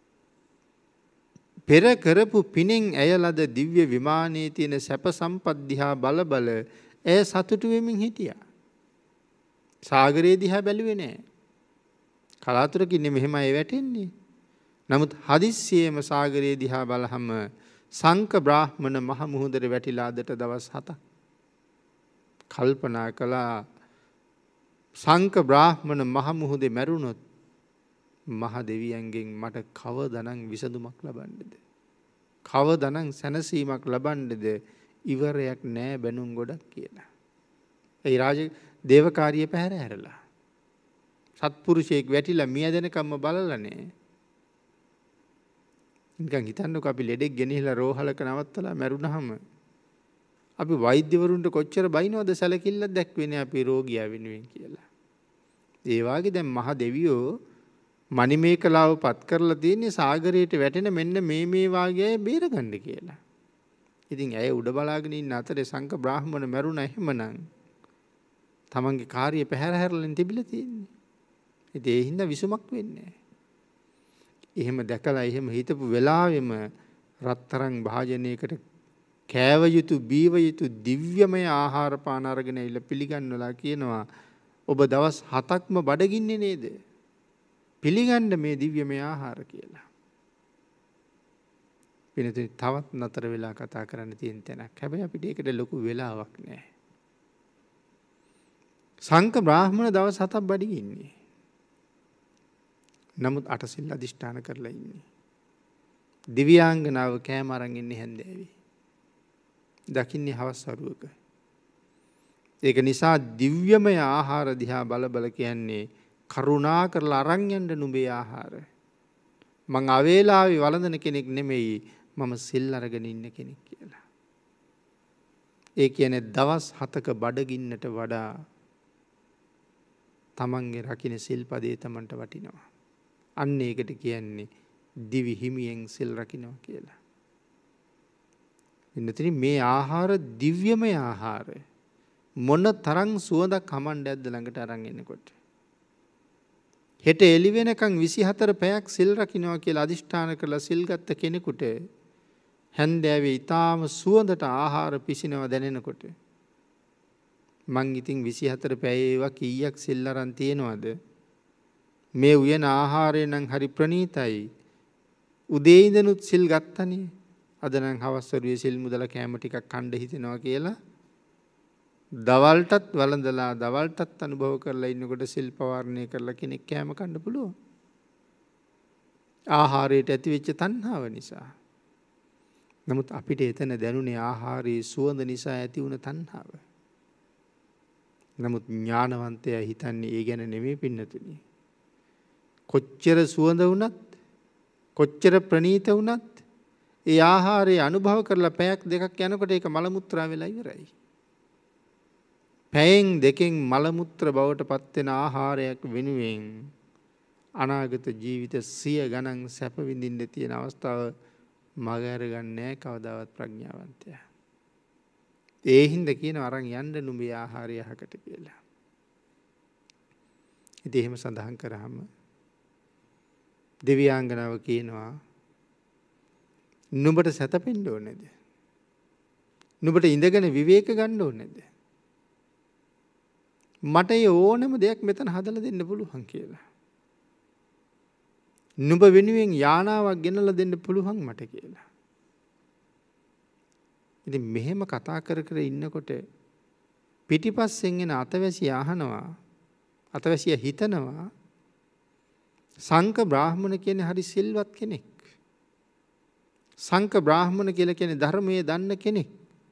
පෙර කරපු පිනෙන් ඇය ලද දිව්‍ය විමානයේ තියෙන සැප සම්පත් දිහා බල බල ඇය සතුටු වෙමින් හිටියා. සාගරේ දිහා බැලුවේ නෑ. කලාතුරකින් මෙහෙමයි වැටෙන්නේ. නමුත් හදිස්සියෙම සාගරේ දිහා බලහම සංක බ්‍රාහ්මණ මහ මුහුදට වැටිලා අදට දවස් 7ක්. කල්පනා කළා සංක බ්‍රාහ්මණ මහ මුහුදේ මැරුණොත් මහ දෙවියන්ගෙන් මට කවදනම් විසඳුමක් ලබන්නේද? කවදනම් සැනසීමක් ලබන්නේද? ඉවරයක් නෑ බැනුම් ගොඩක් කියලා. ඒ රාජ දේවකාරිය පැහැර හැරලා. සත්පුරුෂයෙක් වැටිලා මිය දෙනකම්ම බලලා නෑ. නිකන් හිතන්නකෝ අපි ලෙඩෙක් ගෙනහිලා රෝහලක නවත්තලා මැරුණාම අපි වෛද්‍යවරුන්ට කොච්චර බයිනවද සැලකිල්ලක් දැක්වෙන්නේ අපි රෝගියා වෙනුවෙන් කියලා. ඒ වාගේ දැන් මහ දෙවියෝ මණිමේකලාව පත් කරලා තියෙන්නේ සාගරයට වැටෙන මෙන්න මේ වාගේ අය බේරගන්න කියලා. ඉතින් ඇය උඩ බලාගෙන ඉන්න අතරේ සංක බ්‍රාහ්මණ මැරුණා එහෙමනම් තමන්ගේ කාර්යය පැහැර හැරලා තිබිලා තියෙන්නේ. ඉතින් ඒ හින්දා විසුමක් වෙන්නේ නැහැ. එහෙම දැකලා එහෙම හිතපු වෙලාවෙම රත්තරන් භාජනයකට කෑව යුතු බීව යුතු දිව්‍යමය ආහාර පාන අරගෙන ඉල පිළිගන්නලා කියනවා ඔබ දවස් 7ක්ම බඩගින්නේ නේද? පිළිගන්න මේ දිව්‍යමය ආහාර කියලා. වෙනතේ තවත් නතර වෙලා කතා කරන්න තියෙන තැනක්. හැබැයි අපිට ඒකට ලොකු වෙලාවක් නැහැ. සංක බ්‍රාහ්මණ දවස් 7ක් බඩගින්නේ. නමුත් අටසිල් අධිෂ්ඨාන කරලා ඉන්නේ. දිව්‍යාංගනාව කෑම අරන් ඉන්නේ හැන්දෑවේ. දකින්නේ හවස් වරුවක. ඒක නිසා දිව්‍යමය ආහාර දිහා බල බල කියන්නේ කරුණා කරලා අරන් යන්න නුඹේ ආහාර. මං අවේලාවේ වළඳන කෙනෙක් නෙමෙයි මම සිල් අරගෙන ඉන්න කෙනෙක් කියලා. ඒ කියන්නේ දවස් 7ක බඩගින්නට වඩා තමන්ගේ රකින්න සිල්පදේ තමන්ට වටිනවා. අන්න ඒකට කියන්නේ දිවි හිමියෙන් සිල් රකින්නවා කියලා. එන්නතනි මේ ආහාර දිව්‍යමය ආහාර. මොන තරම් සුවඳක් හමණ්ඩයක්ද ළඟට අරන් එනකොට. හෙට එළි වෙනකන් 24 පැයක් සිල් රකින්නවා කියලා අදිෂ්ඨාන කරලා සිල් ගත්ත කෙනෙකුට හැන්දෑවේ ඊටාම සුවඳට ආහාර පිසිනවා දැනෙනකොට මං ඉතින් 24 පැයේ ඒවා කීයක් සිල් අරන් තියනවද? මේ උයන ආහාරය නම් හරි ප්‍රණීතයි. උදේ ඉඳනුත් සිල් ගත්තනේ. අද නම් හවස් වරුවේ සිල් මුදල කෑම ටිකක් කන්න හිතෙනවා කියලා දවල්ටත් වළඳලා දවල්ටත් අනුභව කරලා ඉන්නකොට සිල් පවාරණය කරලා කෙනෙක් කෑම කන්න පුළුවන්. ආහාරයට ඇතිවෙච්ච තණ්හාව නිසා. නමුත් අපිට එතන දැනුනේ ආහාරයේ සුවඳ නිසා ඇති වුණ තණ්හාව. නමුත් ඥානවන්තයා හිතන්නේ ඒ ගැන නෙමෙයි පින්නතුනි. කොච්චර සුවඳ වුණත් කොච්චර ප්‍රණීත වුණත් ඒ ආහාරය අනුභව කරලා පැයක් දෙකක් යනකොට ඒක මල මුත්‍රා වෙලා ඉවරයි. පැයෙන් දෙකෙන් මල මුත්‍ර බවට පත් වෙන ආහාරයක් වෙනුවෙන් අනාගත ජීවිත 100 ගණන් සැප විඳින්න තියෙන අවස්ථාව මග අරගන්නේ කවදාවත් ප්‍රඥාවන්තයා. ඒ හින්දා කියන අරන් යන්න නුඹේ ආහාරය අහකට කියලා. ඉතින් එහෙම සඳහන් කරාම දෙවියාංගනාව කියනවා නුඹට සැතපෙන්න ඕනේද? නුඹට ඉඳගෙන විවේක ගන්න ඕනේද? මට ඒ ඕනම දෙයක් මෙතන හදලා දෙන්න පුළුවන් කියලා. නුඹ වෙනුවෙන් යානාවක් ගෙනලා දෙන්න පුළුවන් මට කියලා. ඉතින් මෙහෙම කතා කර කර ඉන්නකොට පිටිපස්සෙන් එන අතවැසිය අහනවා, අතවැසිය හිතනවා සංඝ බ්‍රාහ්මණ කියන්නේ හරි සිල්වත් කෙනෙක්. සංඝ බ්‍රාහ්මණ කියලා කියන්නේ ධර්මයේ දන්න කෙනෙක්.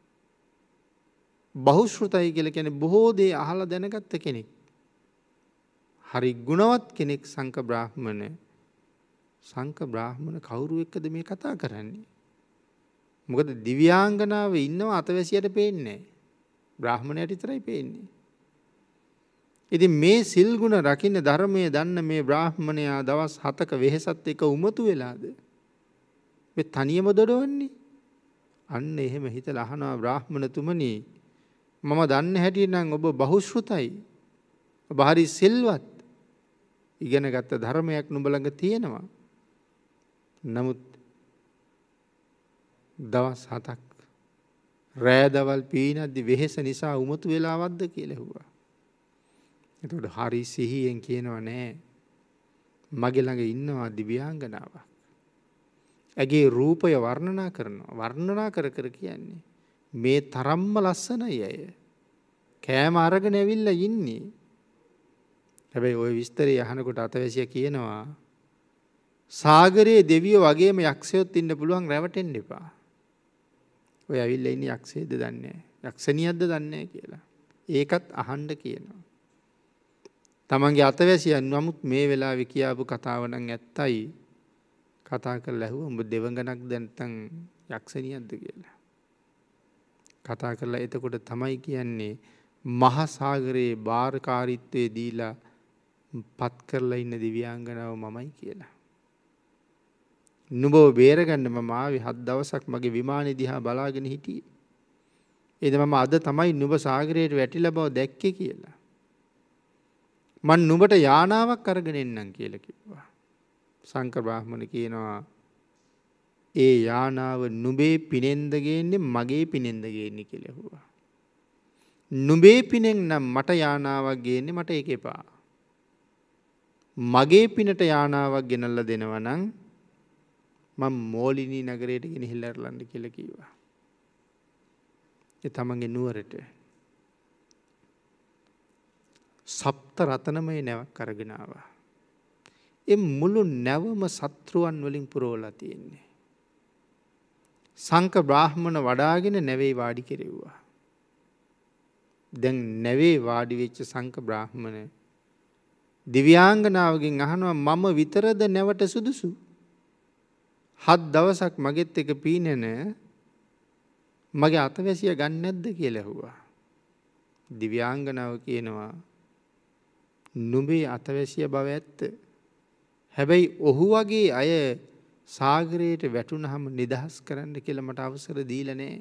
බහුශ්‍රතයි කියලා කියන්නේ බොහෝ දේ අහලා දැනගත්ත කෙනෙක්. හරි ගුණවත් කෙනෙක් සංඝ බ්‍රාහ්මණ. සංඝ බ්‍රාහ්මණ කවුරු එක්කද මේ කතා කරන්නේ? මොකද දිව්‍යාංගනාව ඉන්නව අතවැසියට පේන්නේ නැහැ. බ්‍රාහ්මණයට විතරයි පේන්නේ. ඉතින් මේ සිල් ගුණ රකින්න ධර්මයේ දන්න මේ බ්‍රාහ්මණයා දවස් 7ක වෙහෙසත් එක උමතු වෙලාද? මේ තනියම දොඩවන්නේ? අන්න එහෙම හිතලා අහනවා බ්‍රාහ්මණතුමනි මම දන්න හැටියට නම් ඔබ බහුශ්‍රතයි. ඔබ හරි සිල්වත්. ඉගෙනගත්ත ධර්මයක් නුඹ ළඟ තියෙනවා. නමුත් දවස් 7ක් රෑ දවල් පීනද්දි වෙහෙස නිසා උමතු වෙලාවක්ද කියලා ඇහුවා. එතකොට හරි සිහියෙන් කියනවා නෑ. මගේ ළඟ ඉන්නවා දිව්‍යාංගනාවක්. ඇගේ රූපය වර්ණනා කරනවා. වර්ණනා කර කර කියන්නේ මේ තරම්ම ලස්සනයි අය. කෑම අරගෙන ඇවිල්ලා ඉන්නේ. හැබැයි ওই විස්තරය අහනකොට අතවැසියා කියනවා සාගරයේ දෙවියෝ වගේම යක්ෂයොත් ඉන්න පුළුවන් රැවටෙන්න එපා. ඔය ඇවිල්ලා ඉන්නේ යක්ෂයේද දන්නේ නැහැ. යක්ෂණියක්ද දන්නේ නැහැ කියලා. ඒකත් අහන්න කියනවා. තමන්ගේ අතවැසියා නමුත් මේ වෙලාවේ කියාපු කතාව නම් ඇත්තයි. කතා කරලා ඇහුවා උඹ දෙවඟනක්ද නැත්නම් යක්ෂණියක්ද කියලා. කතා කරලා එතකොට තමයි කියන්නේ මහා සාගරයේ බාරකාරීත්වයේ දීලා පත් කරලා ඉන්න දිව්‍යාංගනාව මමයි කියලා. නුඹව බේරගන්න මම ආවේ 7 දවසක් මගේ විමානේ දිහා බලාගෙන හිටියේ. එද මම අද තමයි නුඹ සාගරයට වැටිලා බව දැක්කේ කියලා. මං නුඹට යානාවක් අරගෙන එන්නම් කියලා කිව්වා. සංඝ බ්‍රාහ්මණ කියනවා ඒ යානාව නුඹේ පිනෙන්ද ගේන්නේ මගේ පිනෙන්ද ගේන්නේ කියලා ඇහුවා. නුඹේ පිනෙන් නම් මට යානාවක් ගේන්නේ මට ඒක එපා. මගේ පිනට යානාවක් ගෙනල්ලා දෙනවා නම් මම මෝලිනී නගරයට ගෙනහිල්ලා ඉරලන්න කියලා කිව්වා. ඒ තමන්ගේ නුවරට සප්ත රතනමය නැවක් අරගෙන ආවා. ඒ මුළු නැවම සත්‍රුවන් වලින් පුරවලා තියෙන්නේ. සංඝ බ්‍රාහ්මණ වඩාගෙන නැවේ වාඩි කෙරෙව්වා. දැන් නැවේ වාඩි වෙච්ච සංඝ බ්‍රාහ්මණ දිව්‍යාංගනාවගෙන් අහනවා මම විතරද නැවට සුදුසු? 7 දවසක් මගෙත් එක පීනන මගේ අතවැසිය ගන්න නැද්ද කියලා ඇහුවා. දිව්‍යාංගනාව කියනවා නුඹේ අතවැසිය බව ඇත්ත. හැබැයි ඔහු වගේ අය සාගරයට වැටුනහම නිදහස් කරන්න කියලා මට අවසර දීලා නැහැ.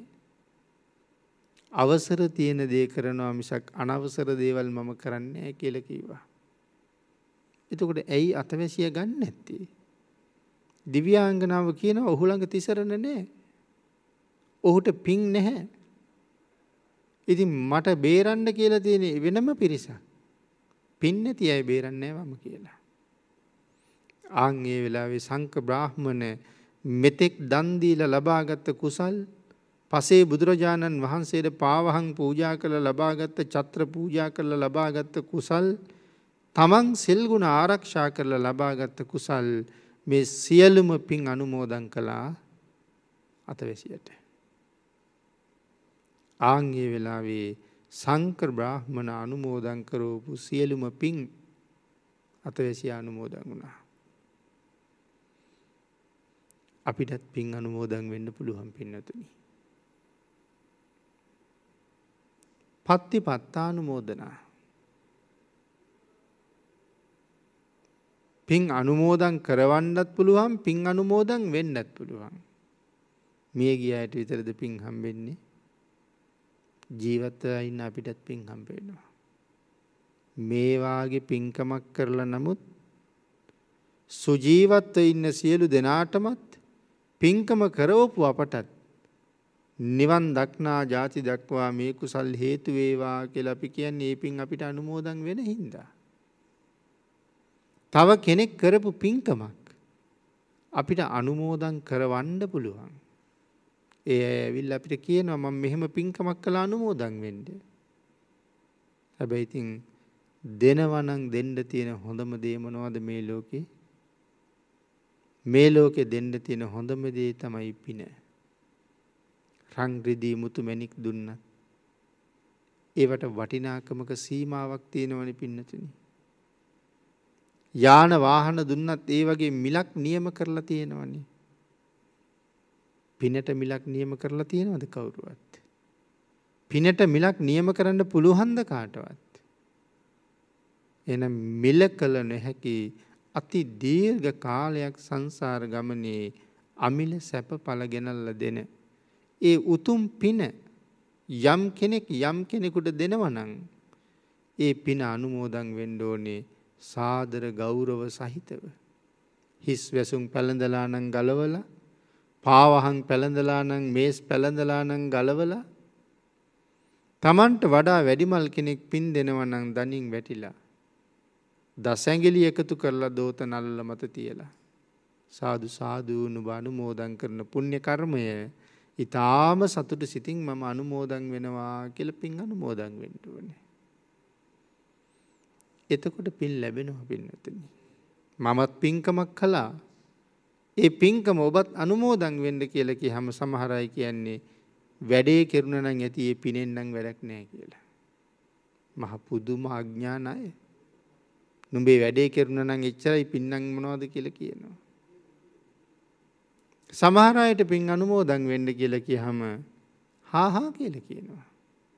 අවසර තියෙන දේ කරනවා මිසක් අනවසර දේවල් මම කරන්නේ නැහැ කියලා කිව්වා. එතකොට ඇයි අතවැසිය ගන්න නැත්තේ? දිව්‍යාංගනාව කියනවා ඔහු ළඟ තිසරණ නැහැ. ඔහුට පිං නැහැ. ඉතින් මට බේරන්න කියලා තියෙන වෙනම පිරිසක්. පින් නැති අය බේරන්නේ නැහැ මම කියලා. ආන් ඒ වෙලාවේ සංඝ බ්‍රාහ්මණ මෙතෙක් දන් දීලා ලබාගත් කුසල් පසේ බුදුරජාණන් වහන්සේට පාවහන් පූජා කරලා ලබාගත් ඡත්‍ර පූජා කරලා ලබාගත් කුසල් තමන් සිල් ගුණ ආරක්ෂා කරලා ලබාගත් කුසල් මේ සියලුම පින් අනුමෝදන් කළා අතවැසියට. ආන් ඒ වෙලාවේ සංඝ බ්‍රාහ්මණ අනුමෝදන් කරවපු සියලුම පින් අතවැසිය අනුමෝදන් වුණා. අපිටත් පින් අනුමෝදන් වෙන්න පුළුවන් පින්නතුනි. පත්ති පත්තානුමෝදනා. පින් අනුමෝදන් කරවන්නත් පුළුවන් පින් අනුමෝදන් වෙන්නත් පුළුවන්. මිය ගිය අයට විතරද පින් හම්බෙන්නේ? ජීවත්ව ඉන්න අපිටත් පින් හම්බ වෙනවා. මේ වාගේ පින්කමක් කරලා නමුත් සුජීවත්ව ඉන්න සියලු දෙනාටමත් පින්කම කරවපු අපටත් නිවන් දක්නා ජාති දක්වා මේ කුසල් හේතු වේවා කියලා අපි කියන්නේ මේ පින් අපිට අනුමෝදන් වෙන හින්දා. තව කෙනෙක් කරපු පින්කමක් අපිට අනුමෝදන් කරවන්න පුළුවන්. ඒ ඇවිල්ලා අපිට කියනවා මම මෙහෙම පින්කමක් කළා අනුමෝදන් වෙන්න. හැබැයි ඉතින් දෙනවා නම් දෙන්න තියෙන හොඳම දේ මොනවද මේ ලෝකේ? මේ ලෝකේ දෙන්න තියෙන හොඳම දේ තමයි පින. රන් රිදී මුතු මැණික් දුන්නත් ඒවට වටිනාකමක සීමාවක් තියෙනවනේ පින්නතුනි. යාන වාහන දුන්නත් ඒ වගේ මිලක් නියම කරලා තියෙනවනේ. පිනට මිලක් නියම කරලා තියෙනවද කවුරුවත්? පිනට මිලක් නියම කරන්න පුළුවන්ද කාටවත්? එහෙනම් මිල කළ නොහැකි අති දීර්ඝ කාලයක් සංසාර ගමනේ අමිල සැප ඵල ගෙනල්ලා දෙන ඒ උතුම් පින යම් කෙනෙක් යම් කෙනෙකුට දෙනවා නම් ඒ පින අනුමෝදන් වෙන්න ඕනේ සාදර ගෞරව සහිතව. හිස් වැසුම් පැලඳලා නම් ගලවලා, පාවහන් පැලඳලා නම් මේස් පැලඳලා නම් ගලවලා, Tamanට වඩා වැඩිමල් කෙනෙක් පින් දෙනවා නම් දනින් වැටිලා දසැඟිලි එකතු කරලා දෝත නල්ල මත තියලා සාදු සාදු නුඹ අනුමෝදන් කරන පුණ්‍ය කර්මය ඊටාම සතුටු සිතින් මම අනුමෝදන් වෙනවා කියලා පින් අනුමෝදන් වෙන්න ඕනේ. එතකොට පින් ලැබෙනවා පින්නතුනි. මමත් පින්කමක් කළා. ඒ පින්කම ඔබත් අනුමෝදන් වෙන්න කියලා කියහම සමහර අය කියන්නේ වැඩේ කෙරුණා නම් ඇති ඒ පිනෙන් නම් වැඩක් නැහැ කියලා. මහ පුදුම අඥානයි. නුඹේ වැඩේ කෙරුණා නම් එච්චරයි පින්නම් මොනවද කියලා කියනවා. සමහර අයට පින් අනුමෝදන් වෙන්න කියලා කියහම හා හා කියලා කියනවා.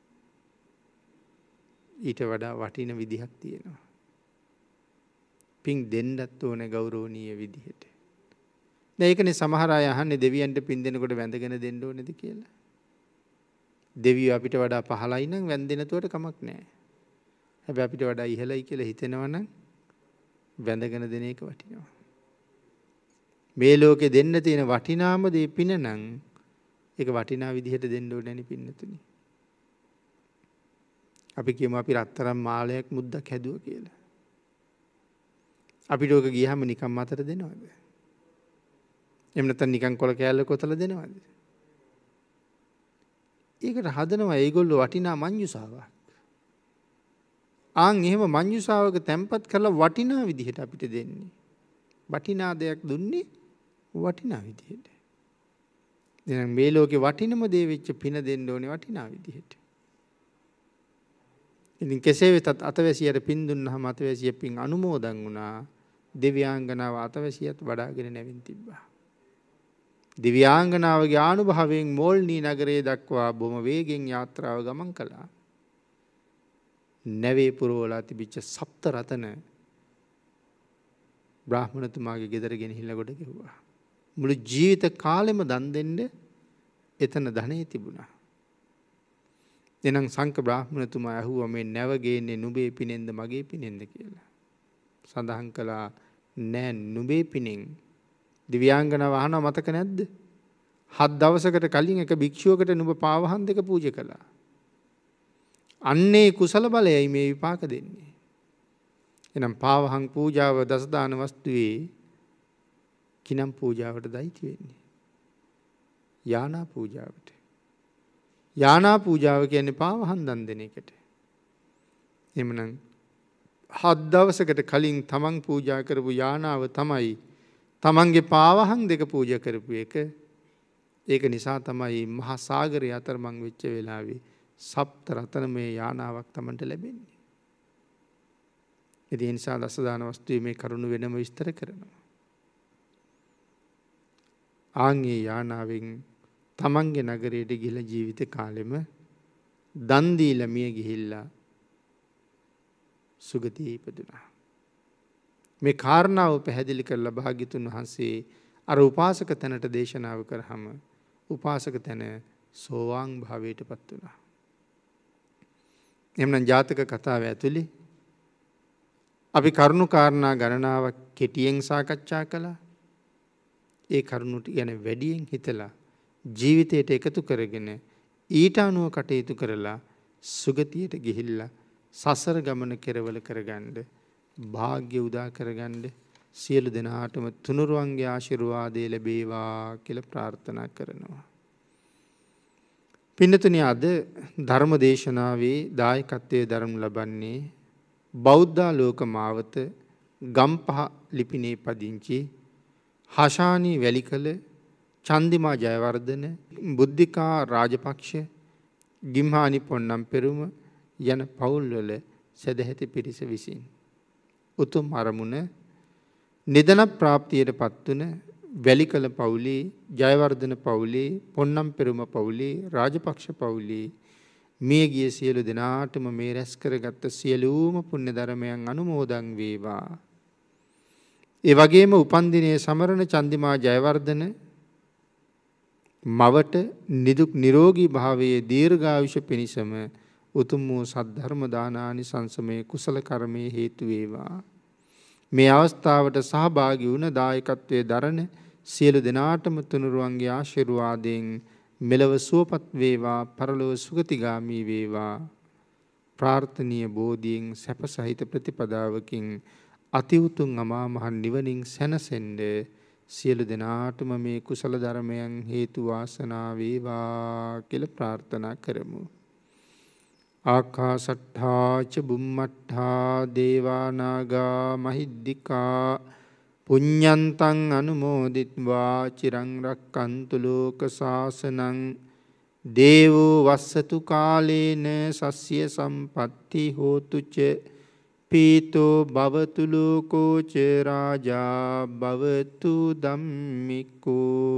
ඊට වඩා වටින විදිහක් තියෙනවා. පින් දෙන්නත් ඕනේ ගෞරවනීය විදිහට. දැන් ඒකනේ සමහර අය අහන්නේ දෙවියන්ට පින් දෙනකොට වැඳගෙන දෙන්න ඕනේද කියලා. දෙවියෝ අපිට වඩා පහළයි නම් වැඳෙනතුවට කමක් නැහැ. හැබැයි අපිට වඩා ඉහළයි කියලා හිතෙනවා නම් වැඳගෙන දෙන එක වටිනවා. මේ ලෝකේ දෙන්න තියෙන වටිනාම දේ පින නම් ඒක වටිනා විදිහට දෙන්න ඕනේ නේ පින්නතුනි. අපි කියමු අපි රත්තරන් මාලයක් මුද්දක් හැදුවා කියලා. අපිට ඕක ගියහම නිකන් මතට දෙනවද? එහෙම නැත්නම් නිකන් කොල කෑල්ල කොතලා දෙනවද? ඒකට හදනවා ඒගොල්ලෝ වටිනා මංජුසාවක්. ආන් එහෙම මංජුසාවක තැම්පත් කරලා වටිනා විදිහට අපිට දෙන්නේ. වටිනා දෙයක් දුන්නේ වටිනා විදිහට. එහෙනම් මේ ලෝකේ වටිනම දේ වෙච්ච පින දෙන්න ඕනේ වටිනා විදිහට. ඉතින් කෙසේ වෙතත් අතවැසියට පින් දුන්නාම අතවැසිය පින් අනුමෝදන් වුණා. දිව්‍යාංගනාව අතවැසියත් වඩාගෙන නැවින් තිබ්බා. දිව්‍යාංගනාවගේ ආනුභාවයෙන් මෝල්නී නගරයේ දක්වා බොහොම වේගෙන් යාත්‍රාව ගමන් කළා. නැවේ පුරවලා තිබිච්ච සප්ත රතන බ්‍රාහ්මණතුමාගේ ගෙදර ගෙනහිල්ලා කොට ගෙවුවා. මුළු ජීවිත කාලෙම දන් දෙන්න එතන ධනෙ තිබුණා. එනං සංඝ බ්‍රාහ්මණතුමා ඇහුවා මේ නැව ගේන්නේ නුඹේ පිනෙන්ද මගේ පිනෙන්ද කියලා. සඳහන් කළා නෑ නුඹේ පිනෙන්. දිව්‍යාංගනාව අහනවා මතක නැද්ද? 7 දවසකට කලින් එක භික්ෂුවකට නුඹ පාවහන් දෙක පූජා කළා. අන්නේ කුසල බලයයි මේ විපාක දෙන්නේ. එනම් පාවහන් පූජාව දසදාන වස්තුවේ කිනම් පූජාවට දයිති වෙන්නේ. යානා පූජාවට. යානා පූජාව කියන්නේ පාවහන් දන් දෙන එකට. එhmenan 7 දවසකට කලින් තමන් පූජා කරපු යානාව තමයි තමන්ගේ පාවහන් දෙක පූජා කරපු එක. ඒක නිසා තමයි මහා සාගරය අතරමං වෙච්ච වෙලාවේ සප්ත රතනමය යානාවක් තමන්ට ලැබෙන්නේ. ඒ නිසා දසදාන වස්තුවේ මේ කරුණු වෙනම විස්තර කරනවා. ආන්ගේ යානාවෙන් තමන්ගේ නගරයට ගිහිලා ජීවිත කාලෙම දන් දීලා මිය ගිහිල්ලා සුගතියේ ඉපදුනා. මේ කාරණාව පැහැදිලි කරලා භාග්‍යතුන් වහන්සේ අර උපාසක තැනට දේශනාව කරාම උපාසක තැන සෝවාන් භාවයටපත් වුණා. එhmenan ජාතක කතාව ඇතුලේ අපි කරුණු කාරණා ගණනාවක් කෙටියෙන් සාකච්ඡා කළා. ඒ කරුණු ගැන වැඩියෙන් හිතලා ජීවිතයට එකතු කරගෙන ඊට අනුව කටයුතු කරලා සුගතියට ගිහිල්ලා සසර ගමන කෙරවල කරගන්න භාග්‍ය උදා කරගන්න සියලු දෙනාටම තුනුරුවන්ගේ ආශිර්වාදය ලැබේවා කියලා ප්‍රාර්ථනා කරනවා. පින්නතුනි අද ධර්ම දේශනාවේ දායකත්වයේ දරනු ලබන්නේ බෞද්ධ ලෝක මාවත ගම්පහ ලිපිනේ පදිංචි හෂානි වැලිකල චන්දිමා ජයවර්ධන බුද්ධිකා රාජපක්ෂ ගිම්හානි පොන්නම් පෙරුම යන පවුල්වල සදැහැති පිරිස විසින් උතුම් අරමුණ නිදන ප්‍රාප්තියට පත්වන වැලිකල පවුලේ ජයවර්ධන පවුලේ පොන්නම් පෙරුම පවුලේ රාජපක්ෂ පවුලේ මේ ගිය සියලු දෙනාටම මේ රැස් කරගත්ත සියලුම පුණ්‍ය ධර්මයන් අනුමෝදන් වේවා. ඒ වගේම උපන්දිනයේ සමරන චන්දිමා ජයවර්ධන මවට නිදුක් නිරෝගී භාවයේ දීර්ඝායුෂ පිණිසම උතුම් වූ සද්ධර්ම දානානි සංසමේ කුසල කර්මයේ හේතු වේවා. මේ අවස්ථාවට සහභාගී වුණ දායකත්වයේ දරන සියලු දෙනාටම තුනුරුවන්ගේ ආශිර්වාදයෙන් මෙලව සුවපත් වේවා පරලොව සුගතිගාමී වේවා. ප්‍රාර්ථනීය බෝධියෙන් සැප සහිත ප්‍රතිපදාවකින් අති උතුම් අමා මහ නිවනින් සැනසෙන්න සියලු දෙනාටම මේ කුසල ධර්මයන් හේතු වාසනා වේවා කියලා ප්‍රාර්ථනා කරමු. ආකාසට්ඨා ච බුම්මට්ඨා දේවා නාග මහිද්దికා පුඤ්ඤන්තං අනුමෝදිත්වා චිරං රක්칸තු ලෝක සාසනං දේවෝ වස්සතු කාලේන සස්්‍ය සම්පatti හෝතු ච පීතෝ භවතු ලෝකෝ ච රාජා භවතු ධම්මිකෝ